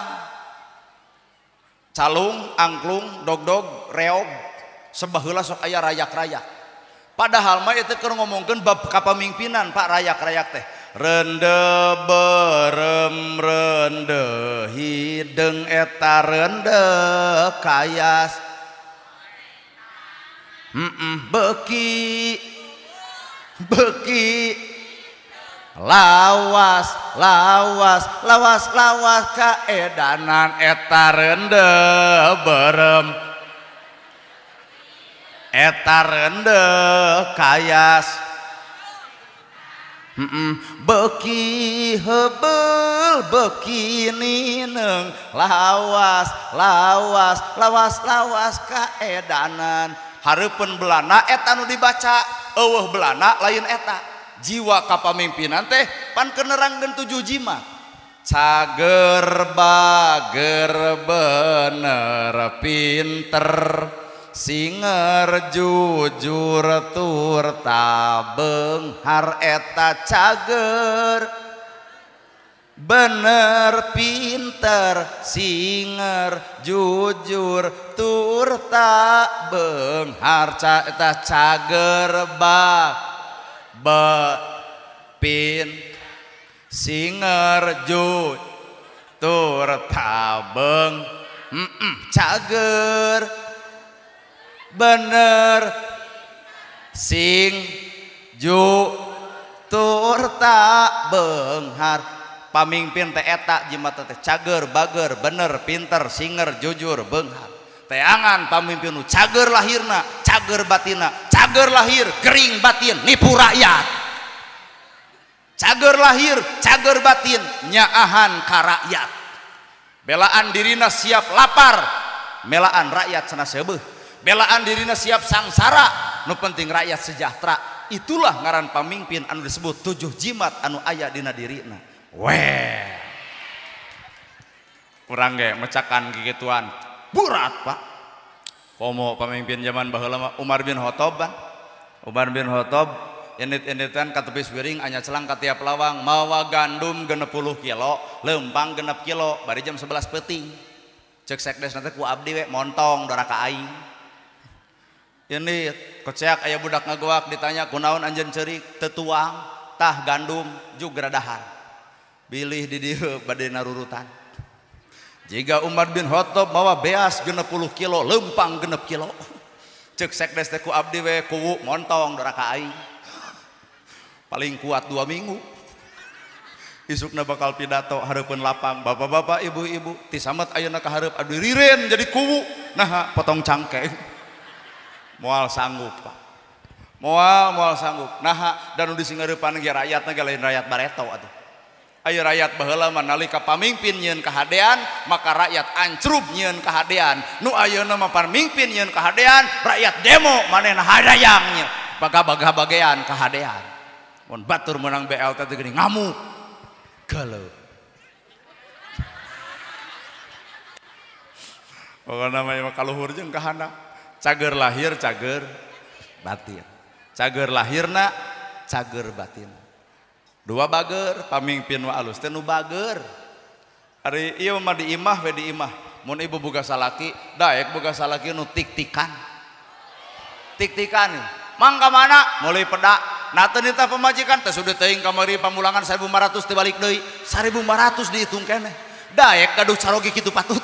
Calung, angklung, dogdog, reog, sebaheula sok aya rayak-rayak. Padahal mah itu keur ngomongkeun bab kapamimpinan Pak rayak-rayak teh. Rende berem rende hideng eta rende kayas. Beki lawas kaedanan eta rende berem eta rende kayas. Beki hebel beki nineng lawas kaedanan. Hareupeun belana eta nu dibaca, eueuh belana lain eta. Jiwa kapamimpinan teh pan kenerangkeun 7 jimat. Cager bager bener pinter, singer jujur tur tabeunghar eta cager. Bener pinter singer jujur tur tabeunghar eta cager pin singer jujur tur tabeung cager. Bener sing ju tur tabeunghar. Pamimpin teh eta jimat teh cager bager bener pinter singer jujur beunghar. Teangan pamimpin nu cager lahirna cager batina, cager lahir gering batin nipu rakyat, cager lahir cager batin nyaahan ka rakyat. Belaan dirina siap lapar, melaan rakyat cenah seubeuh. Belaan dirina siap sangsara, nu penting rakyat sejahtera. Itulah ngaran pamimpin anu disebut 7 jimat anu aya dina dirina. Weh, urang ge mecakan gigituan berat Pak. Komo pemimpin zaman baheula Umar bin Khattab kan. Umar bin Khattab indit-inditan ka tepis wiring anya celang ka tiap lawang mawa gandum 60 kilo, lempang 6 kilo, bari jam 11 peuting. Cek sekdes nanti ku abdi we montong doraka aing. Ini keceak aya budak ngagoak ditanya kunaon anjeun ceurik teu tuang, tah gandum juga dahar. Bilih di dieu bade narurutan. Jika Umar bin Khattab mawa beas 60 kilo, lempang 6 kilo. Cek sekdes teh ku abdi we kuwu montong doraka aing. Paling kuat 2 minggu. Isukna bakal pidato hareupeun lapang, bapak-bapak, ibu-ibu, ti samet ayeuna ka hareup adu riren jadi kuwu. Nah, potong cangkeng. Moal sanggup, Pak. Moal sanggup. Nah, dan nu disingareupan ge rakyatna ge lain rakyat bareto atuh. Ayo rakyat baheula nalika pamimpin nyieun kahadean maka rakyat ancrub nyieun kahadean. Nu ayeuna mah pamimpin nyieun kahadean rakyat demo manehna hadayang nya baga-bagean kahadean. Mun batur menang BLT teh geuning ngamuk galau. Pokona mah kaluhur jeung kahandap. Cager lahir cager batin. Cager lahirna cager batin. Dua bager pamimpin wa alus teh nu bager ari ieu mah di imah we di imah mun ibu boga salaki daek boga salaki nu tik-tikan mangka mana mulai peda nah teu nita pamajikan teh sudah teuing kamari pamulangan 1.500 teh balik deui 1.500 dihitung keneh daek gaduh carogi kitu patut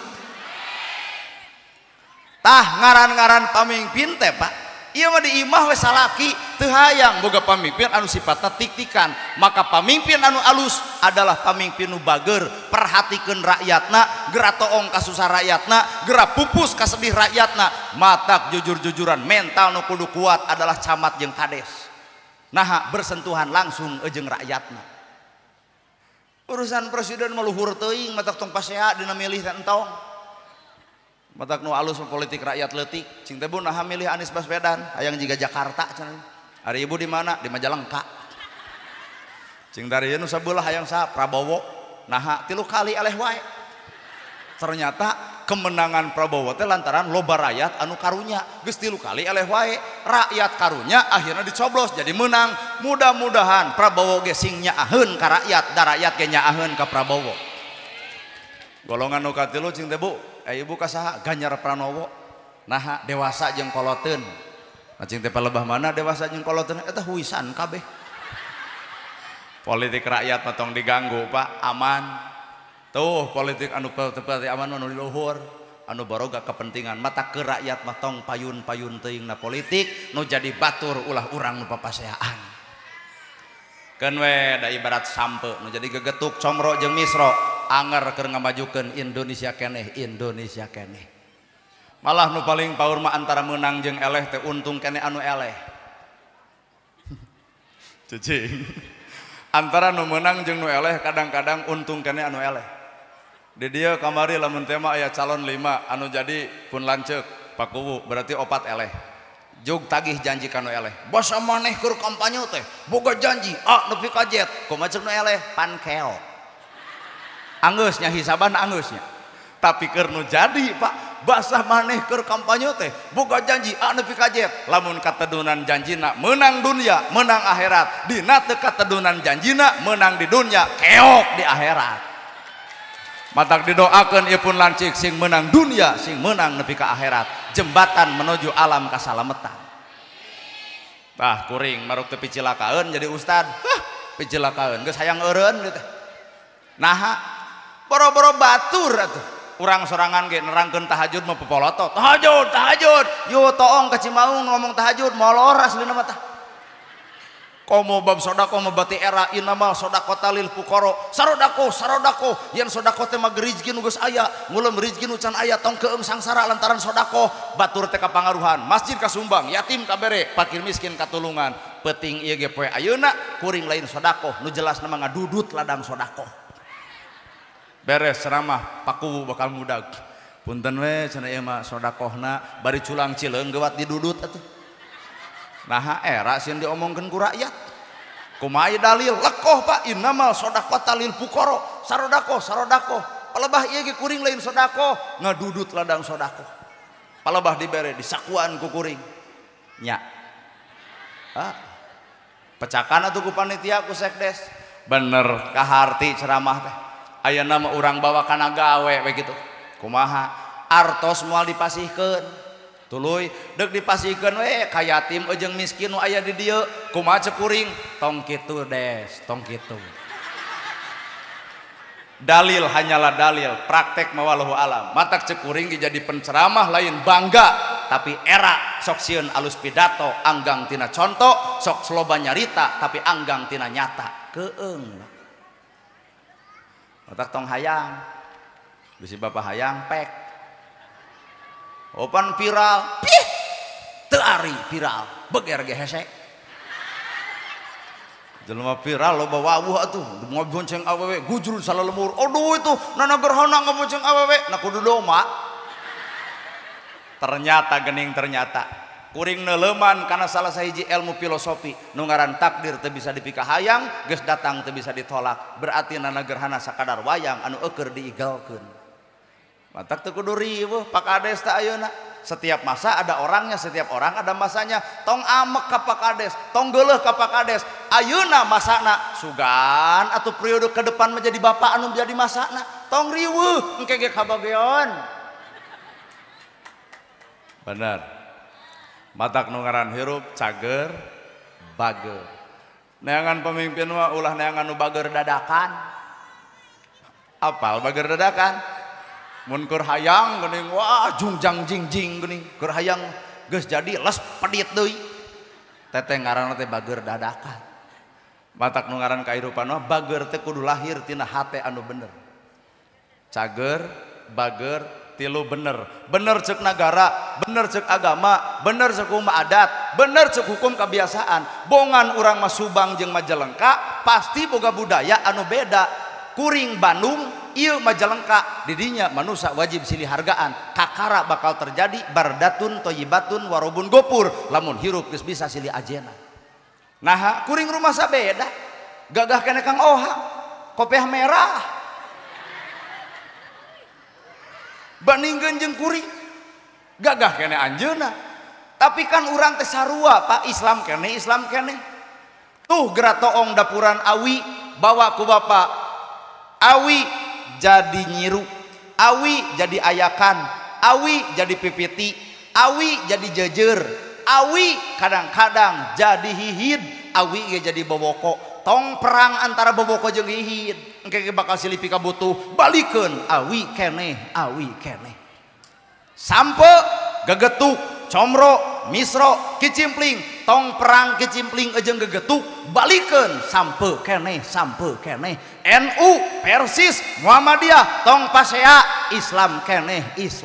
tah ngaran-ngaran pamimpin teh Pak ieu mah di imah we salaki teu hayang boga pamimpin anu sifatna tik-tikan maka pamimpin anu alus adalah pamimpin nu bager perhatikeun rakyatna geura toong ka susah rakyatna geura pupus ka sedih rakyatna matak jujur-jujuran mental nu kudu kuat adalah camat jeung kades nah bersentuhan langsung jeung rakyatna urusan presiden mah luhur teuing matak tong pasea dina milih entong matak nu alus politik rakyat leutik cing teh bu nah milih Anies Baswedan hayang jiga Jakarta cenah hari ibu di mana di Majalengka cing dari nu sabelah hayang sa Prabowo nah 3 kali eleh wae ternyata kemenangan Prabowo teh lantaran loba rakyat anu karunya geus 3 kali eleh wae rakyat karunya akhirnya dicoblos jadi menang mudah-mudahan Prabowo ge sing nyaaheun ka rakyat da rakyat ge nyaaheun ka Prabowo golongan nu katilu cing teh bu ibu kasaha Ganjar Pranowo nah dewasa jeung koloteun cing teh palebah mana dewasa jeung koloteun eta huisan kabeh politik rakyat mah tong diganggu Pak aman tuh politik anu tepati aman anu di luhur anu baroga kepentingan mata ke rakyat mah tong payun-payun teuingna politik nu jadi batur ulah urang nu papaseaan keun we da ibarat sampe nu jadi gegetuk comro jeung misro anger keur ngamajukeun Indonesia keneh malah nu paling paur mah antara menang jeung eleh teh untung keneh anu eleh cicing antara nu menang jeung nu eleh kadang-kadang untung keneh anu eleh di dieu kamari lamun teh mah aya calon 5 anu jadi pun lanceuk pakuwu berarti 4 eleh jug tagih janji kanu eleh basa maneh keur kampanye teh boga janji nepi ka jet kumaha ceuk nu eleh pankeo anggeusnya hisaban anggeusnya tapi keur nu jadi Pak basah maneh keur kampanye teh boga janji nepi ka jet lamun katedunan janjina menang dunia menang akhirat dina teu katedunan janjina menang di dunia keok di akhirat matak didoakeun ieu pun lancik sing menang dunia sing menang nepi ka akhirat jembatan menuju alam kasalametan tah kuring maruk teu picilakaeun jadi ustad picilakaeun geus hayang eureun teh naha boro-boro batur atuh urang sorangan ge nerangkeun tahajud mah pepolotot tahajud yo toong ka Cimaung ngomong tahajud molor aslina mah tah komo bab sodako mabati era inama sodako talil pukoro sarodako yen sodako teh mah rizki nu geus aya ngulem rizki nu can aya tong keung sangsara lantaran sodako batur teh kapangaruhan masjid kasumbang yatim kabere fakir miskin katulungan peuting ieu ge poe ayeuna kuring lain sodako nu jelasna mah ngadudut ladang sodako beres ceramah pakuwu bakal mudag punten we cenah ieu mah sodakohna bari culang cileung gewat didudut atuh nah era sieun diomongkeun ku rakyat kumaha dalil lekoh Pak innamal shadaqata lil fuqara sarodako palebah ieu ge kuring lain sodako ngadudut ladang sodako palebah dibere disakuan ku kuring nya pecakan atuh ku panitia ku sekdes bener kaharti ceramah teh ayeuna mah urang bawa kana gawe we kitu kumaha artos moal dipasihkeun tuluy deuk dipasihkeun we ka yatim jeung miskin nu aya di dieu kumaha ceuk kuring tong kitu des tong kitu dalil hanyalah dalil praktek mawalahu alam matak ceuk kuring jadi penceramah lain bangga tapi era sok sieun alus pidato anggang tina contoh sok sloba nyarita tapi anggang tina nyata keung matak tong hayang bisi bapak hayang pek opan viral pih teu ari viral beger ge hese jelema viral loba wawuh atuh ngobonceng awewe gujrun salalemur aduh itu nana gerhana ngobonceng awewe na kudu doma ternyata gening ternyata kuring neuleman karena salah sahiji ilmu filosofi nu ngaran takdir teu bisa dipika hayang geus datang teu bisa ditolak berarti nana gerhana sakadar wayang anu eukeur diigalkeun matak teu kudu riweuh pakades teh ayeuna setiap masa ada orangnya setiap orang ada masanya tong amek ka pakades tong geuleuh ka pakades ayeuna masana sugan atuh periode ke depan menjadi bapak anu jadi masana tong riweuh engke ge kabageon bener matak nu ngaran hirup cager bager neangan pemimpin mah ulah neangan nu bager dadakan apal bager dadakan mun keur hayang geuning wah jungjang jingjing geuning keur hayang geus jadi les pedit deui teteh ngaranna teh bager dadakan matak nu ngaran kahirupan mah bager teh kudu lahir tina hate anu bener cager bager tilu bener bener cek negara bener cek agama bener cek hukum adat bener cek hukum kebiasaan bongan urang mah Subang jeung Majalengka pasti boga budaya anu beda kuring Bandung ieu Majalengka didinya manusia wajib silih hargaan kakara bakal terjadi bardatun toyibatun warobun gopur lamun hirup geus bisa silih ajena nah kuring rumah sabeda gagah kene Kang Ohang kopiah merah bandingkeun jeung kuring gagah kene anjeunna tapi kan urang teh sarua Pak Islam kene tuh geura toong dapuran awi bawa ku bapak awi jadi nyiru awi jadi ayakan awi jadi pipiti awi jadi jejer awi kadang-kadang jadi hihid awi ge jadi boboko tong perang antara boboko jeung hihid engke bakal silih pika butuh balikeun awi keneh sampe gegetuk comro misro kicimpling tong perang kicimpling jeung gegetuk balikeun sampe keneh NU Persis Muhammadiyah tong pasea Islam keneh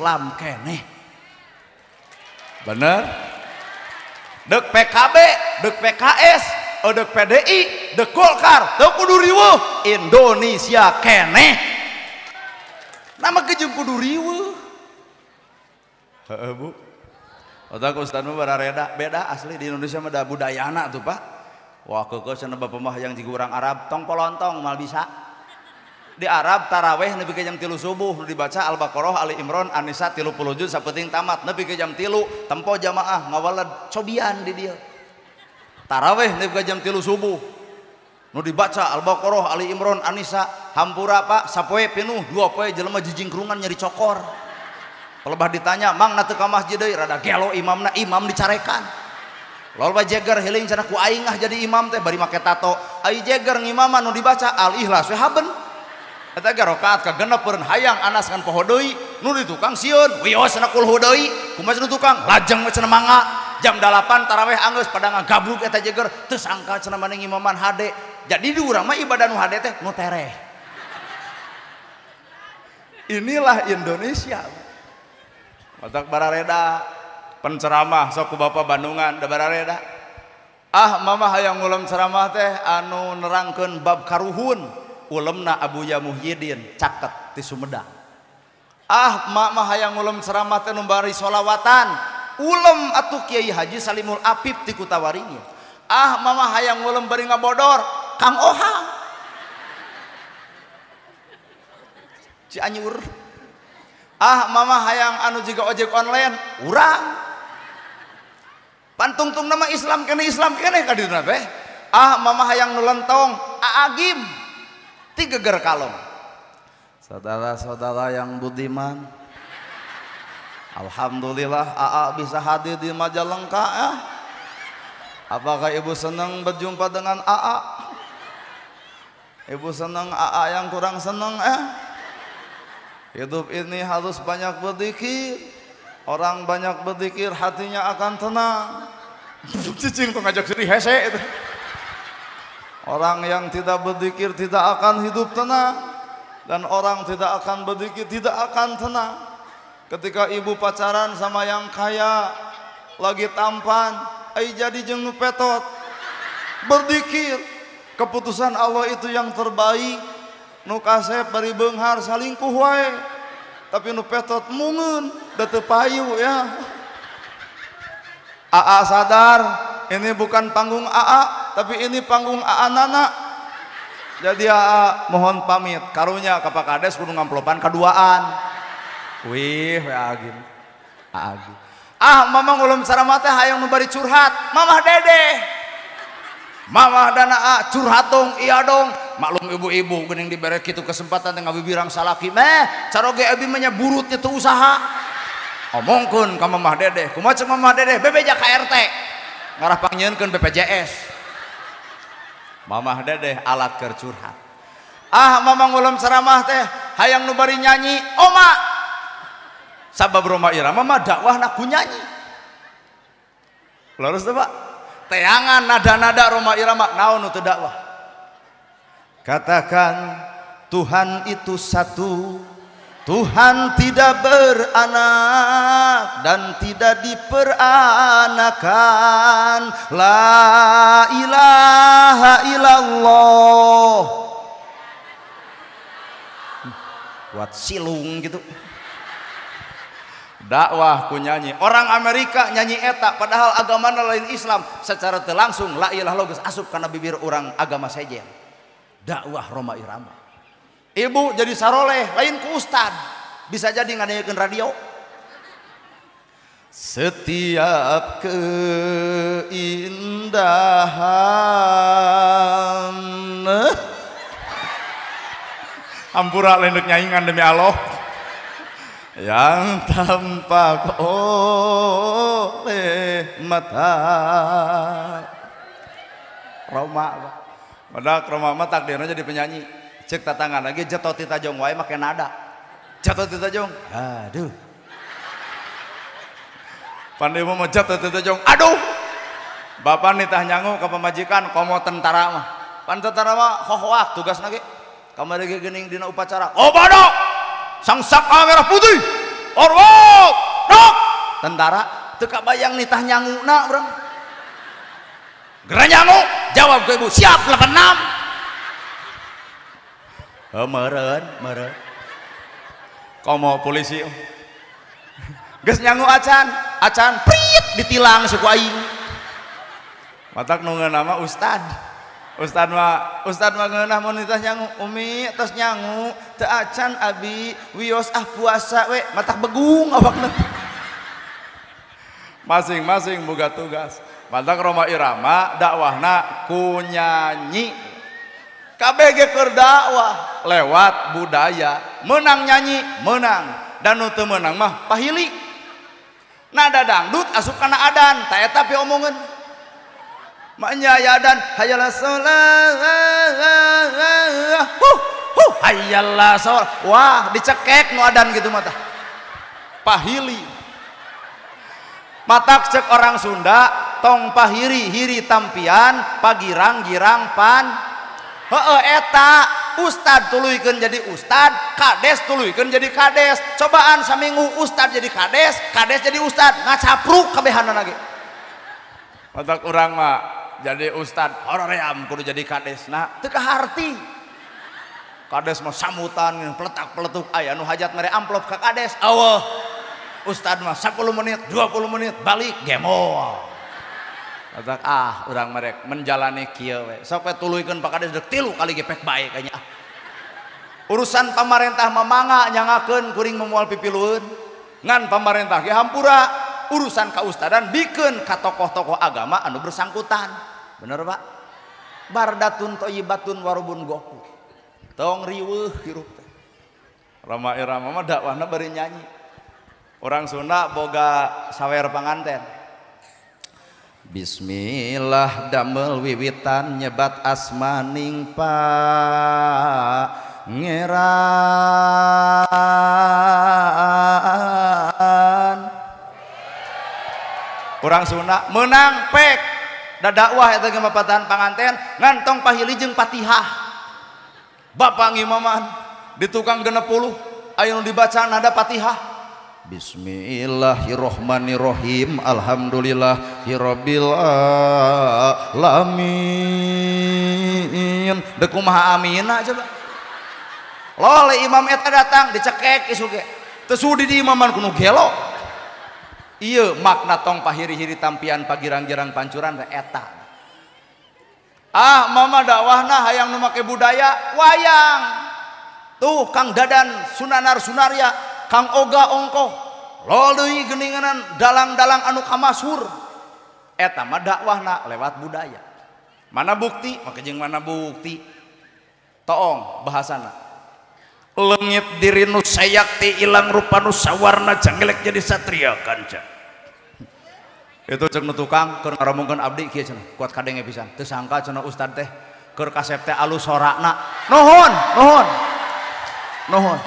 bener dek PKB dek PKS dek PDI dek Golkar teu kudu riweuh Indonesia keneh nama kejeung kudu riweuh heeh Bu otak ustaz mah barareda beda asli di Indonesia mah da budayana tuh Pak wah keukeuh cenah bapak mah yang jiga urang Arab tong polontong mal bisa di Arab taraweh nepi ka jam 3 subuh dibaca Al-Baqarah Ali Imran An-Nisa 30 juz sapenting tamat nepi ka jam 3 tempo jamaah ngawalad cobian di dieu taraweh nepi ka jam 3 subuh nu dibaca Al-Baqarah Ali Imran An-Nisa hampura Pak sapoe pinuh 2 poe jelema jijingkrungan nyeri cokor pelebah ditanya mang na teu ka masjid deui rada gelo imamna imam dicarekan loba jeger heuling cenah ku aing jadi imam teh bari make tato ai jeger ngimaman nu dibaca Al-Ikhlas we haben eta ge rakaat kagenepeureun hayang anas kan poho deui nu di tukang sieun wios cenah kulhu deui kumaha nu tukang lajeng we cenah mangga jam 8 taraweh anggeus pada ngagabluk eta jeger teu sangka cenah maneh imaman hade jadi di urang mah ibadah nu hade teh nu tereh inilah Indonesia matak barareda penceramah sok ku bapak Bandungan da barareda mama hayang ulam ceramah teh anu nerangkeun bab karuhun ulemna Abuya Muhyiddin caket ti Sumedang mama hayang ulam ceramah teh nu bari sholawatan ulem atuh Kiai Haji Salimul Apip ti Kutawaringin mama hayang ulam bari ngabodor Kang Ohang Cianjur. Ah mama hayang anu juga ojek online urang pantungtung nama Islam kene kadina teh. Ah mama hayang nu lentong aagim ti geger kalong. Saudara-saudara yang budiman, alhamdulillah AA bisa hadir di Majalengka ya. Apakah ibu senang berjumpa dengan AA? Ibu senang AA yang kurang senang Hidup ini harus banyak berzikir. Orang banyak berzikir hatinya akan tenang. Cicing tuh ngajak sedih hese itu. Orang yang tidak berzikir tidak akan hidup tenang. Dan orang tidak akan berzikir tidak akan tenang. Ketika ibu pacaran sama yang kaya, lagi tampan, jadi jeung nu petot. Berzikir, keputusan Allah itu yang terbaik. Nu kasep bari beunghar salingkuh wae. Tapi nu petot mungeun da teu payu ya. AA sadar, ini bukan panggung AA, tapi ini panggung AA Nana. Jadi AA mohon pamit karunya ka Pak Kades kudu ngamplopan kaduaan. Wih, agim. Agim. Ah, mama ngulum saramah teh hayang nu bari curhat. Mamah Dede. Mamah dan AA curhat dong, iya dong. Maklum ibu-ibu geuning dibere kitu kesempatan teh ngabibirang salaki. Caroge abi mah nya burut itu usaha. Omongkeun ka Mamah Dede. Kumaha ceuk Mamah Dede? Bebeja ka RT. Ngarah pangnyeunkeun BPJS. Mamah Dede alat keur curhat. Ah, mama ngulum ceramah teh hayang nu bari nyanyi. Oma. Sabab Roma Irama mah dakwahna ku nyanyi. Lurus teh Pak? Teangan nada-nada Roma Irama naon nu teu dakwah? Katakan Tuhan itu satu, Tuhan tidak beranak dan tidak diperanakan. La ilaha illallah. Buat silung gitu. Dakwah ku nyanyi. Orang Amerika nyanyi eta padahal agamana lain Islam. Secara teu langsung la ilaha illallah asup kana bibir orang agama sejen. Dakwah Roma Irama. Ibu jadi saroleh lain ku ustad. Bisa jadi ngadengkeun radio. Setiap keindahan hampura lain deuk nyaingan demi Allah yang tampak oleh mata Roma. Padahal Roma mah takdirna jadi penyanyi. Cek tatangan lagi Jatot Tita Jong wae make nada. Jatot Tita Jong. Aduh. Pandai mah Jatot Tita Jong. Aduh. Bapak nitah nyangu ka pamajikan komo tentara mah. Pan tentara mah hohoak tugasna ge. Kamari ge geuning dina upacara. Oh badok. Sang saka merah putih. Orwok. Dok. Tentara teu kabayang nitah nyanguna urang. Geura nyangu. Jawab ke ibu, siap 86. Meureun. Komo polisi. Geus nyangu acan prit ditilang suku aing. Matak nu ngeunah mah ustad. Ustad mah ngeunah mun teh nyangu, Umi tos nyangu, teu acan abi, wios puasa we, matak begung awakna. Masing-masing boga tugas. Mantak Roma Irama dakwahna ku nyanyi. Kabeh ge keur dakwah lewat budaya. Menang nyanyi, menang. Dan nu teu meunang mah pahili. Nada dangdut asup kana adan, ta eta pi omongeun. Manya aya adan, hayalah sholat. Hayalah sholat. Wah, dicekek nu adan gitu mah tah. Pahili. Matak cek orang Sunda tong pahiri hiri tampian pagirang girang pan eta ustad tuluykeun jadi ustad kades tuluykeun jadi kades cobaan saminggu ustad jadi kades kades jadi ustad ngacapruk kabehanana ge. Matak urang mah jadi ustad hoream kudu jadi kades nah teu kaharti kades mah samutan peletak-peletuk aya nu hajat mere amplop ka kades aweuh ustad mah 10 menit 20 menit balik gemol. Kata urang merek menjalani kieu we sok we tuluykeun Pak Kades deuk 3 kali ge pek bae kayaknya urusan pemerintah memangga nyangakeun kuring memual pipilueun ngan pemerintah ge hampura urusan kaustadan bikeun ka tokoh-tokoh agama anu bersangkutan. Bener Pak? Bardatun thayyibatun warubun goku. Tong riweuh hirup teh. Rama irama mah dakwahna bari nyanyi. Orang Sunda boga sawer panganten. Bismillah damel wiwitan nyebat asmaning Pangeran. Orang Sunda menang pek da dakwah eta ge mapatan panganten ngantong pahili jeung Fatihah. Bapak ngimaman di tukang 60 aya nu dibaca nada Fatihah. Bismillahirrohmanirrohim alhamdulillahirabbil alamin. Deuk kumaha amina coba. Lole imam eta datang dicekek isu ge. Teu sudi di imaman kudu gelo. Ieu makna tong pahiri-hiri tampian pagirang-girang pancuran eta. Ah mama dakwahna hayang nu make budaya wayang. Tuh Kang Dadan Sunanar Sunarya Kang Oga Ongkoh loleuy geuninganan dalang-dalang anu kamasur eta mah dakwahna lewat budaya. Mana bukti? Maka jeung mana bukti? Toong bahasana. Leungit diri nu sayakti ilang rupa nu sawarna jangelek jadi satria kanca. Itu cek nu tukang keur ngaramungkeun abdi kieu cenah. Kuat kadenge pisan. Teu sangka cenah ustad teh keur kasep teh alus sorakna. Nuhun, nuhun. Nuhun.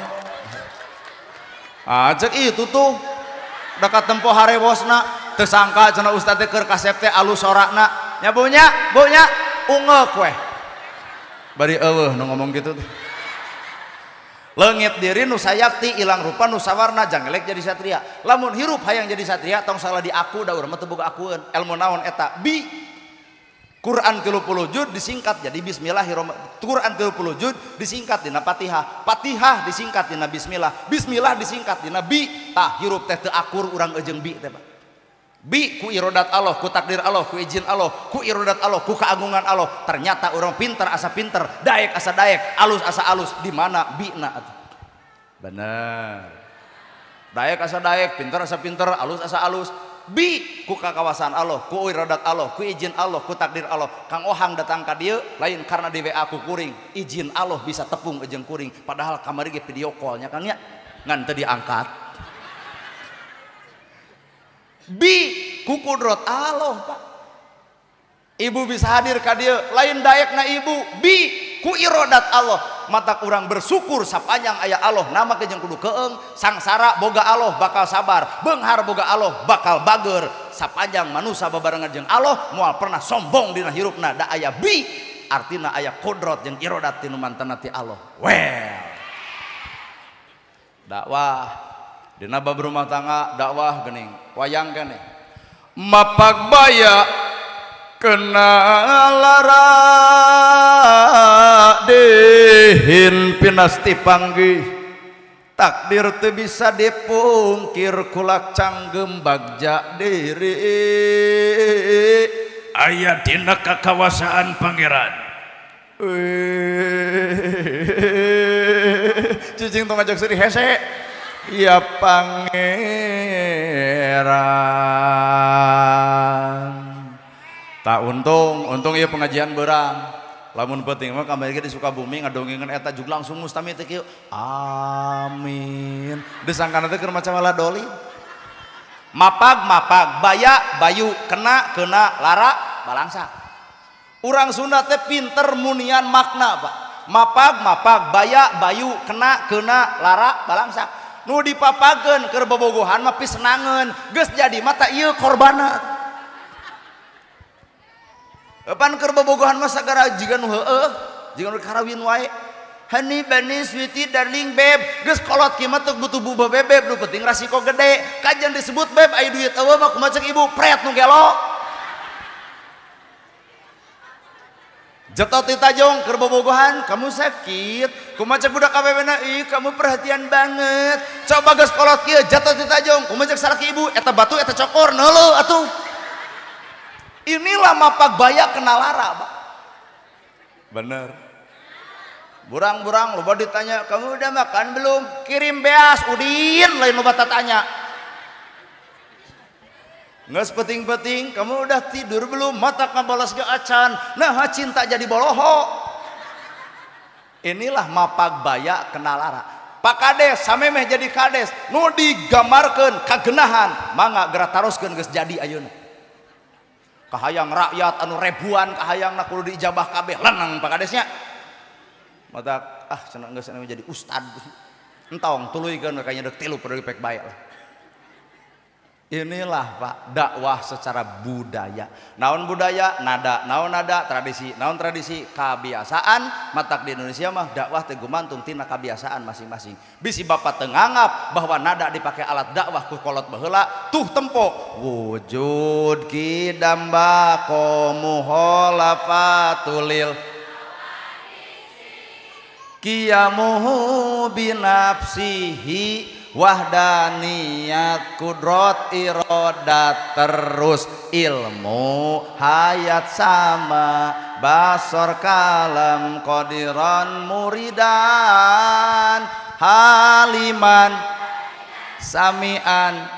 Ajak itu tuh dekat tempo harewosna teu sangka cenah ustad teh keur kasep teh alus sorakna nya bunya ungeuk we bari eueuh nu ngomong gitu teh. Leungit diri nu sayakti ilang rupa nu sawarna jangelek jadi satria. Lamun hirup hayang jadi satria tong salah diaku da urang mah teu boga akueun. Ilmu naon eta? Quran 30 juz disingkat jadi bismillahirrahmanirrahim. Quran 30 juz disingkat dina Fatihah. Fatihah disingkat dina bismillah. Bismillah disingkat dina bi. Tah hirup teh teu akur urang ejeung bi teh, Pak. Bi ku irodat Allah, ku takdir Allah, ku izin Allah, ku irodat Allah, ku keagungan Allah. Ternyata orang pinter asa pinter, daek asa daek, alus asa alus. Di mana bina atuh? Bener. Daek asa daek, pinter asa pinter, alus asa alus. Bi ku kakawasan Allah, ku iradat Allah, ku izin Allah, ku takdir Allah. Kang Ohang datang ka dieu lain karena di WA ku kuring, izin Allah bisa tepung jeung kuring. Padahal kamari ge video call nya Kang nya ngan teu diangkat. Bi ku kudrot Allah, Pak. Ibu bisa hadir ka dieu lain daekna ibu, bi ku iradat Allah. Mata kurang bersyukur sapanjang aya Allah nama ke jeung kudu keeng. Sangsara boga Allah bakal sabar, beunghar boga Allah bakal bager. Sapanjang manusia babarengan jeung Allah moal pernah sombong dina hirupna da aya bi artina aya kodrot jeung iradat tinu mantanna ti Allah. Well dakwah dina bab rumah tangga dakwah geuning wayang keneh mapag baya kena lara dehin pinasti panggih takdir teu bisa dipungkir kulak canggem bagja diri aya dina kakawasaan pangeran. Cicing tong ngajak seri hese ya pangeran. Tak untung ieu pengajian beurang. Lamun penting mah kamari ge di Sukabumi ngadongengeun eta jug langsung mustami teh kieu. Amin. Disangkana teh keur macam doli. Mapag baya bayu kena lara balangsa. Urang Sunda teh pinter munian makna, Pak. Mapag baya bayu kena lara balangsa. Nu dipapageun keur bobogohan mah pisenangeun geus jadi mata ieu korbanna. Pan keur bobogohan mah sagara jiga nu heueuh jiga nu karawin wae. Honey bunny sweetie darling babe geus kolot kieu mah teu butuh buba bebeb nu penting rasiko gede. Kajian disebut babe aya duit eueuh mah kumaha ceuk ibu pret nu gelo. Jetot ti tajong keur bobogohan kamu sakit kumaha ceuk budak awewena ih kamu perhatian banget. Coba geus kolot kieu jetot ti tajong kumaha ceuk salaki ibu eta batu eta cokor neuleuh atuh. Inilah mapag baya kena lara, Pak. Bener. Burang-burang loba ditanya, kamu udah makan belum? Kirim beas, udin lain loba tanya. Nggak sepeting-peting, kamu udah tidur belum? Mata kabalas ge acan, nah cinta jadi boloho. Inilah mapag baya kenalara. Pak Kades, samemeh jadi kades, nu digamarkeun kagenahan, mangga gerak taroskeun geus jadi ayeuna. Kahayang rakyat anu ribuan, kahayangna kudu diijabah kabeh, lenang Pak Kadesnya. Mata cenah geus anu jadi ustad. Entong tuluykeun kayaknya dek 3 perlu pek bae lah. Inilah Pak dakwah secara budaya. Naon budaya? Nada. Naon nada? Tradisi. Naon tradisi? Kebiasaan. Matak di Indonesia mah dakwah teh gumantung tina kebiasaan masing-masing. Bisi Bapak teu nganggap bahwa nada dipakai alat dakwah ku kolot baheula tuh tempo. Wujud kidamba muholafatulil qiyamuhu binafsihi wahdaniyat kudrot irodat terus ilmu hayat sama basor kalam qadiran muridan haliman samian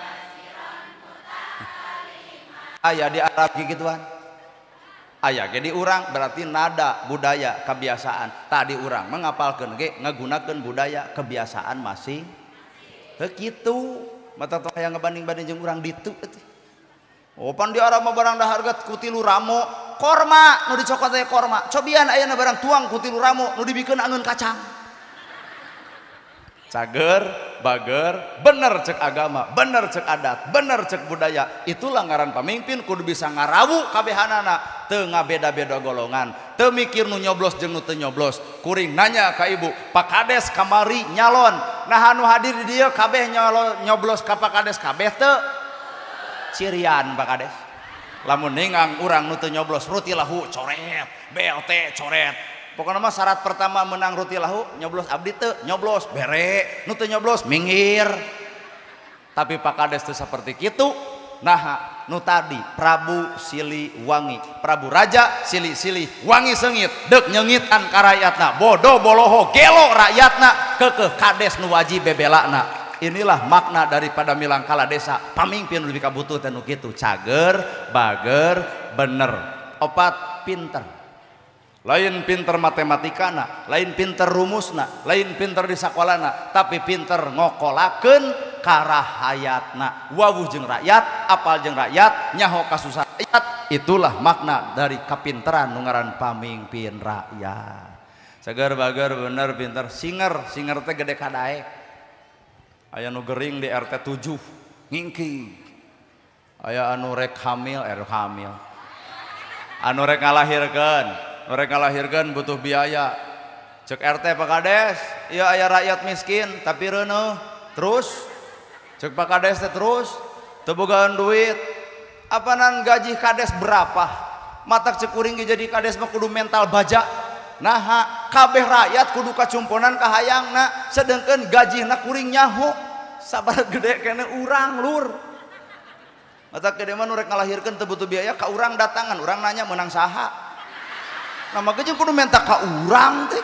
aya di Arab gituan aya jadi urang berarti nada budaya kebiasaan tadi urang mengapalkeun ge ngagunakeun budaya kebiasaan masing kitu mata tong aya ngebanding-banding jeung urang ditu oh pan di Arab mah barang daharga ku 3 ramo korma nu dicokot teh korma cobian ayeuna barang tuang ku 3 ramo nu dibikeun angeun kacang cager bager bener cek agama bener cek adat bener cek budaya itulah ngaran pamimpin kudu bisa ngarawu kabehanana teu ngabeda-beda golongan teu mikir nu nyoblos jeung nu teu nyoblos kuring nanya ka ibu Pak Kades kamari nyalon nah anu hadir di dieu kabeh nyoblos ka Pak Kades kabeh teu cirian Pak Kades lamun ningang urang nu teu nyoblos rutilahu coret BLT coret pokoknya mah syarat pertama menang rutilahu nyoblos abdi teu nyoblos bere nu teu nyoblos minggir tapi Pak Kades teu saperti kitu nah nu tadi Prabu Siliwangi Prabu Raja Sili-sili wangi sengit dek nyengitan ka rakyatna bodoh boloho gelo rakyatna keukeuh Kades nu wajib bebelana inilah makna daripada milang kala desa pamimpin lebih kabutuh teh nu kitu cager bager bener opat pinter lain pinter matematikana lain pinter rumusna lain pinter di sakolana tapi pinter ngokolakeun karahayatna wawuh jeung rakyat apal jeung rakyat nyaho kasusah rakyat itulah makna dari kapinteran nu ngaran pamimpin rakyat sagar bagar bener pinter singer teh gede kadaek aya nu gering di RT 7 ngingki aya anu rek hamil anu rek ngalahirkeun mereka lahirkan butuh biaya cek RT Pak Kades iya aya rakyat miskin tapi reuneuh terus cek Pak Kades terus teu bogaan duit apanan gaji Kades berapa matak cek kuring jadi Kades mah kudu mental baja nah kabeh rakyat kudu kacumponan ka hayangna sedengkeun gajina kuring nyaho sabar gede kene urang lur matak gede mah nu rek ngalahirkeun teu butuh biaya ka urang datangan urang nanya menang saha nama gejeng kudu minta ka urang teh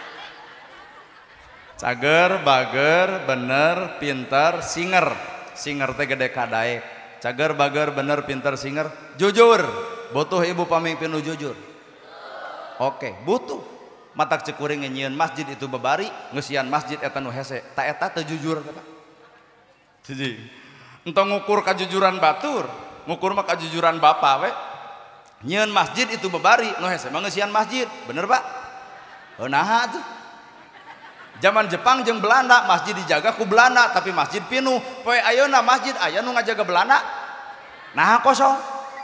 cager bager bener pinter singer teh gede kadaek cager bager bener pinter singer jujur butuh ibu pamimpin nu jujur oke butuh matak cekuring nyieun masjid itu babari ngeusian masjid eta nu hese ta eta teu jujur eta hiji entong ngukur kajujuran batur ngukur mah kajujuran bapa we nyieun masjid itu babari nu hese mah ngeusian masjid bener Pak nah tuh zaman Jepang jeung Belanda masjid dijaga ku Belanda tapi masjid pinuh poe ayeuna masjid aya nu ngajaga Belanda nah kosong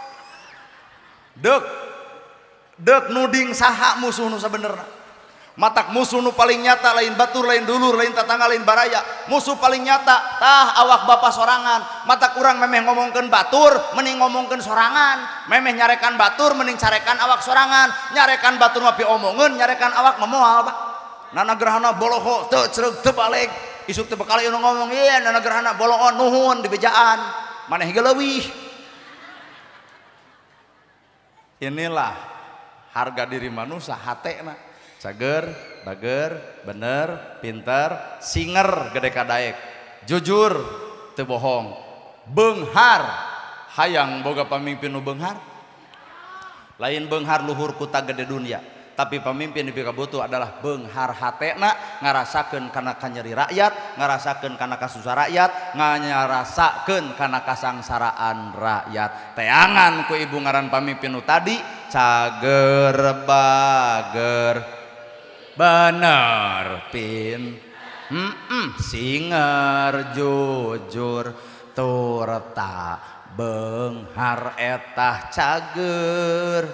dek nuding saha musuh nu sabenerna matak musuh nu paling nyata lain batur lain dulur lain tetangga lain baraya musuh paling nyata tah awak bapak sorangan matak urang memeh ngomongkeun batur mending ngomongkeun sorangan memeh nyarekan batur mending carekan awak sorangan nyarekan batur mah pi omongeun nyarekan awak memoal Pak nana gerhana boloho teu cereug teu balik isuk teu bakal anu ngomong ieu nana gerhana boloho nuhun di bejaan maneh ge leuwih inilah harga diri manusia hatena cager, bager, bener, pinter, singer gede kadaek, jujur, teu bohong, beunghar, hayang boga pamimpin nu beunghar. Lain beunghar luhur ku gede dunia, tapi pamimpin nu butuh adalah beunghar hatena, ngarasakeun kana kanyeri rakyat, ngarasakeun kana kasusah rakyat, ngarasakeun kana kasangsaraan rakyat. Teangan ku ibu ngaran pamimpin nu tadi, cager, bager, bener, singer, jujur, turta, beunghar etah cager,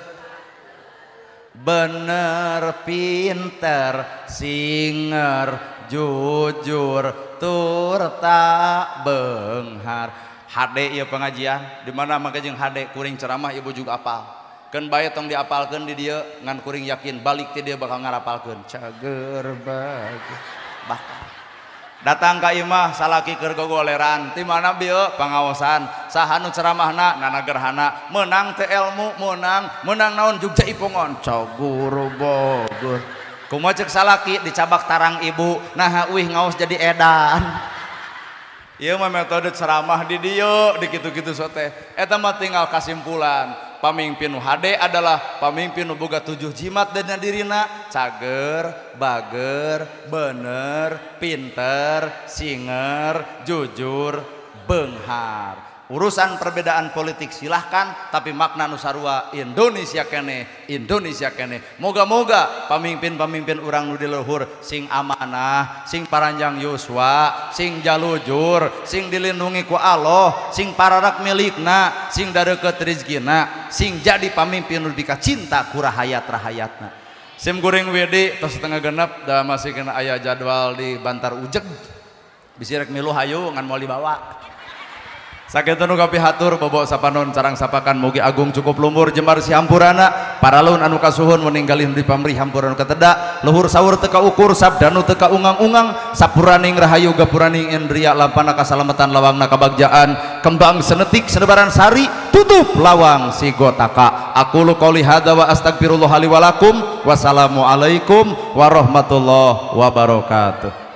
bener, pinter, singer, jujur, turta, beunghar. HD ya pengajian di mana maka jeung HD kuring ceramah ibu juga apal. Keun bae tong diapalkeun di dieu ngan kuring yakin balik ti dieu bakal ngarapalkeun. Cager bager bakal. Datang ka imah salaki keur gogoleran ti mana bieu pangaosan saha nu ceramahna nana gerhana meunang teh ilmu meunang naon Jogja Ipongon cagur bager. Kumaha ceuk salaki dicabak tarang ibu nah uih ngaos jadi edan. Ieu mah metode ceramah di dieu di kitu-kitu sote eta mah tinggal kasimpulan. Pamimpin nu hade adalah pamimpin nu boga 7 jimat dina dirina, cager, bager, bener, pinter, singer, jujur, beunghar. Urusan perbedaan politik silahkan, tapi makna nu sarua Indonesia kene, Indonesia kene. Moga-moga pamimpin-pamimpin urang nu di leluhur sing amanah, sing paranjang yuswa, sing jalujur, sing dilindungi ku Allah, sing pararak milikna, sing dareukeut rezekina, sing jadi pamimpin nu bika cinta ku rahayat-rahayatna. Sim goreng WD tos setengah genep da masih kena aya jadwal di Bantar Ujeg. Bisi rek milu hayu ngan moal dibawa. Sakitu nu kapihatur bobo sapanon carang sapakan mugi agung cukup lumur jembar si hampurana paralun anu kasuhun meninggalin di pamrih hampurana kateda luhur sawur teka ukur sabdanu teka ungang-ungang sapuraning rahayu gapuraning indria lampana kasalamatan lawangna kabagjaan kembang senetik senebaran sari tutup lawang si gotaka. Aku lu qouli hadza wa astagfirullah li wa lakum wassalamu alaikum warahmatullahi wabarakatuh.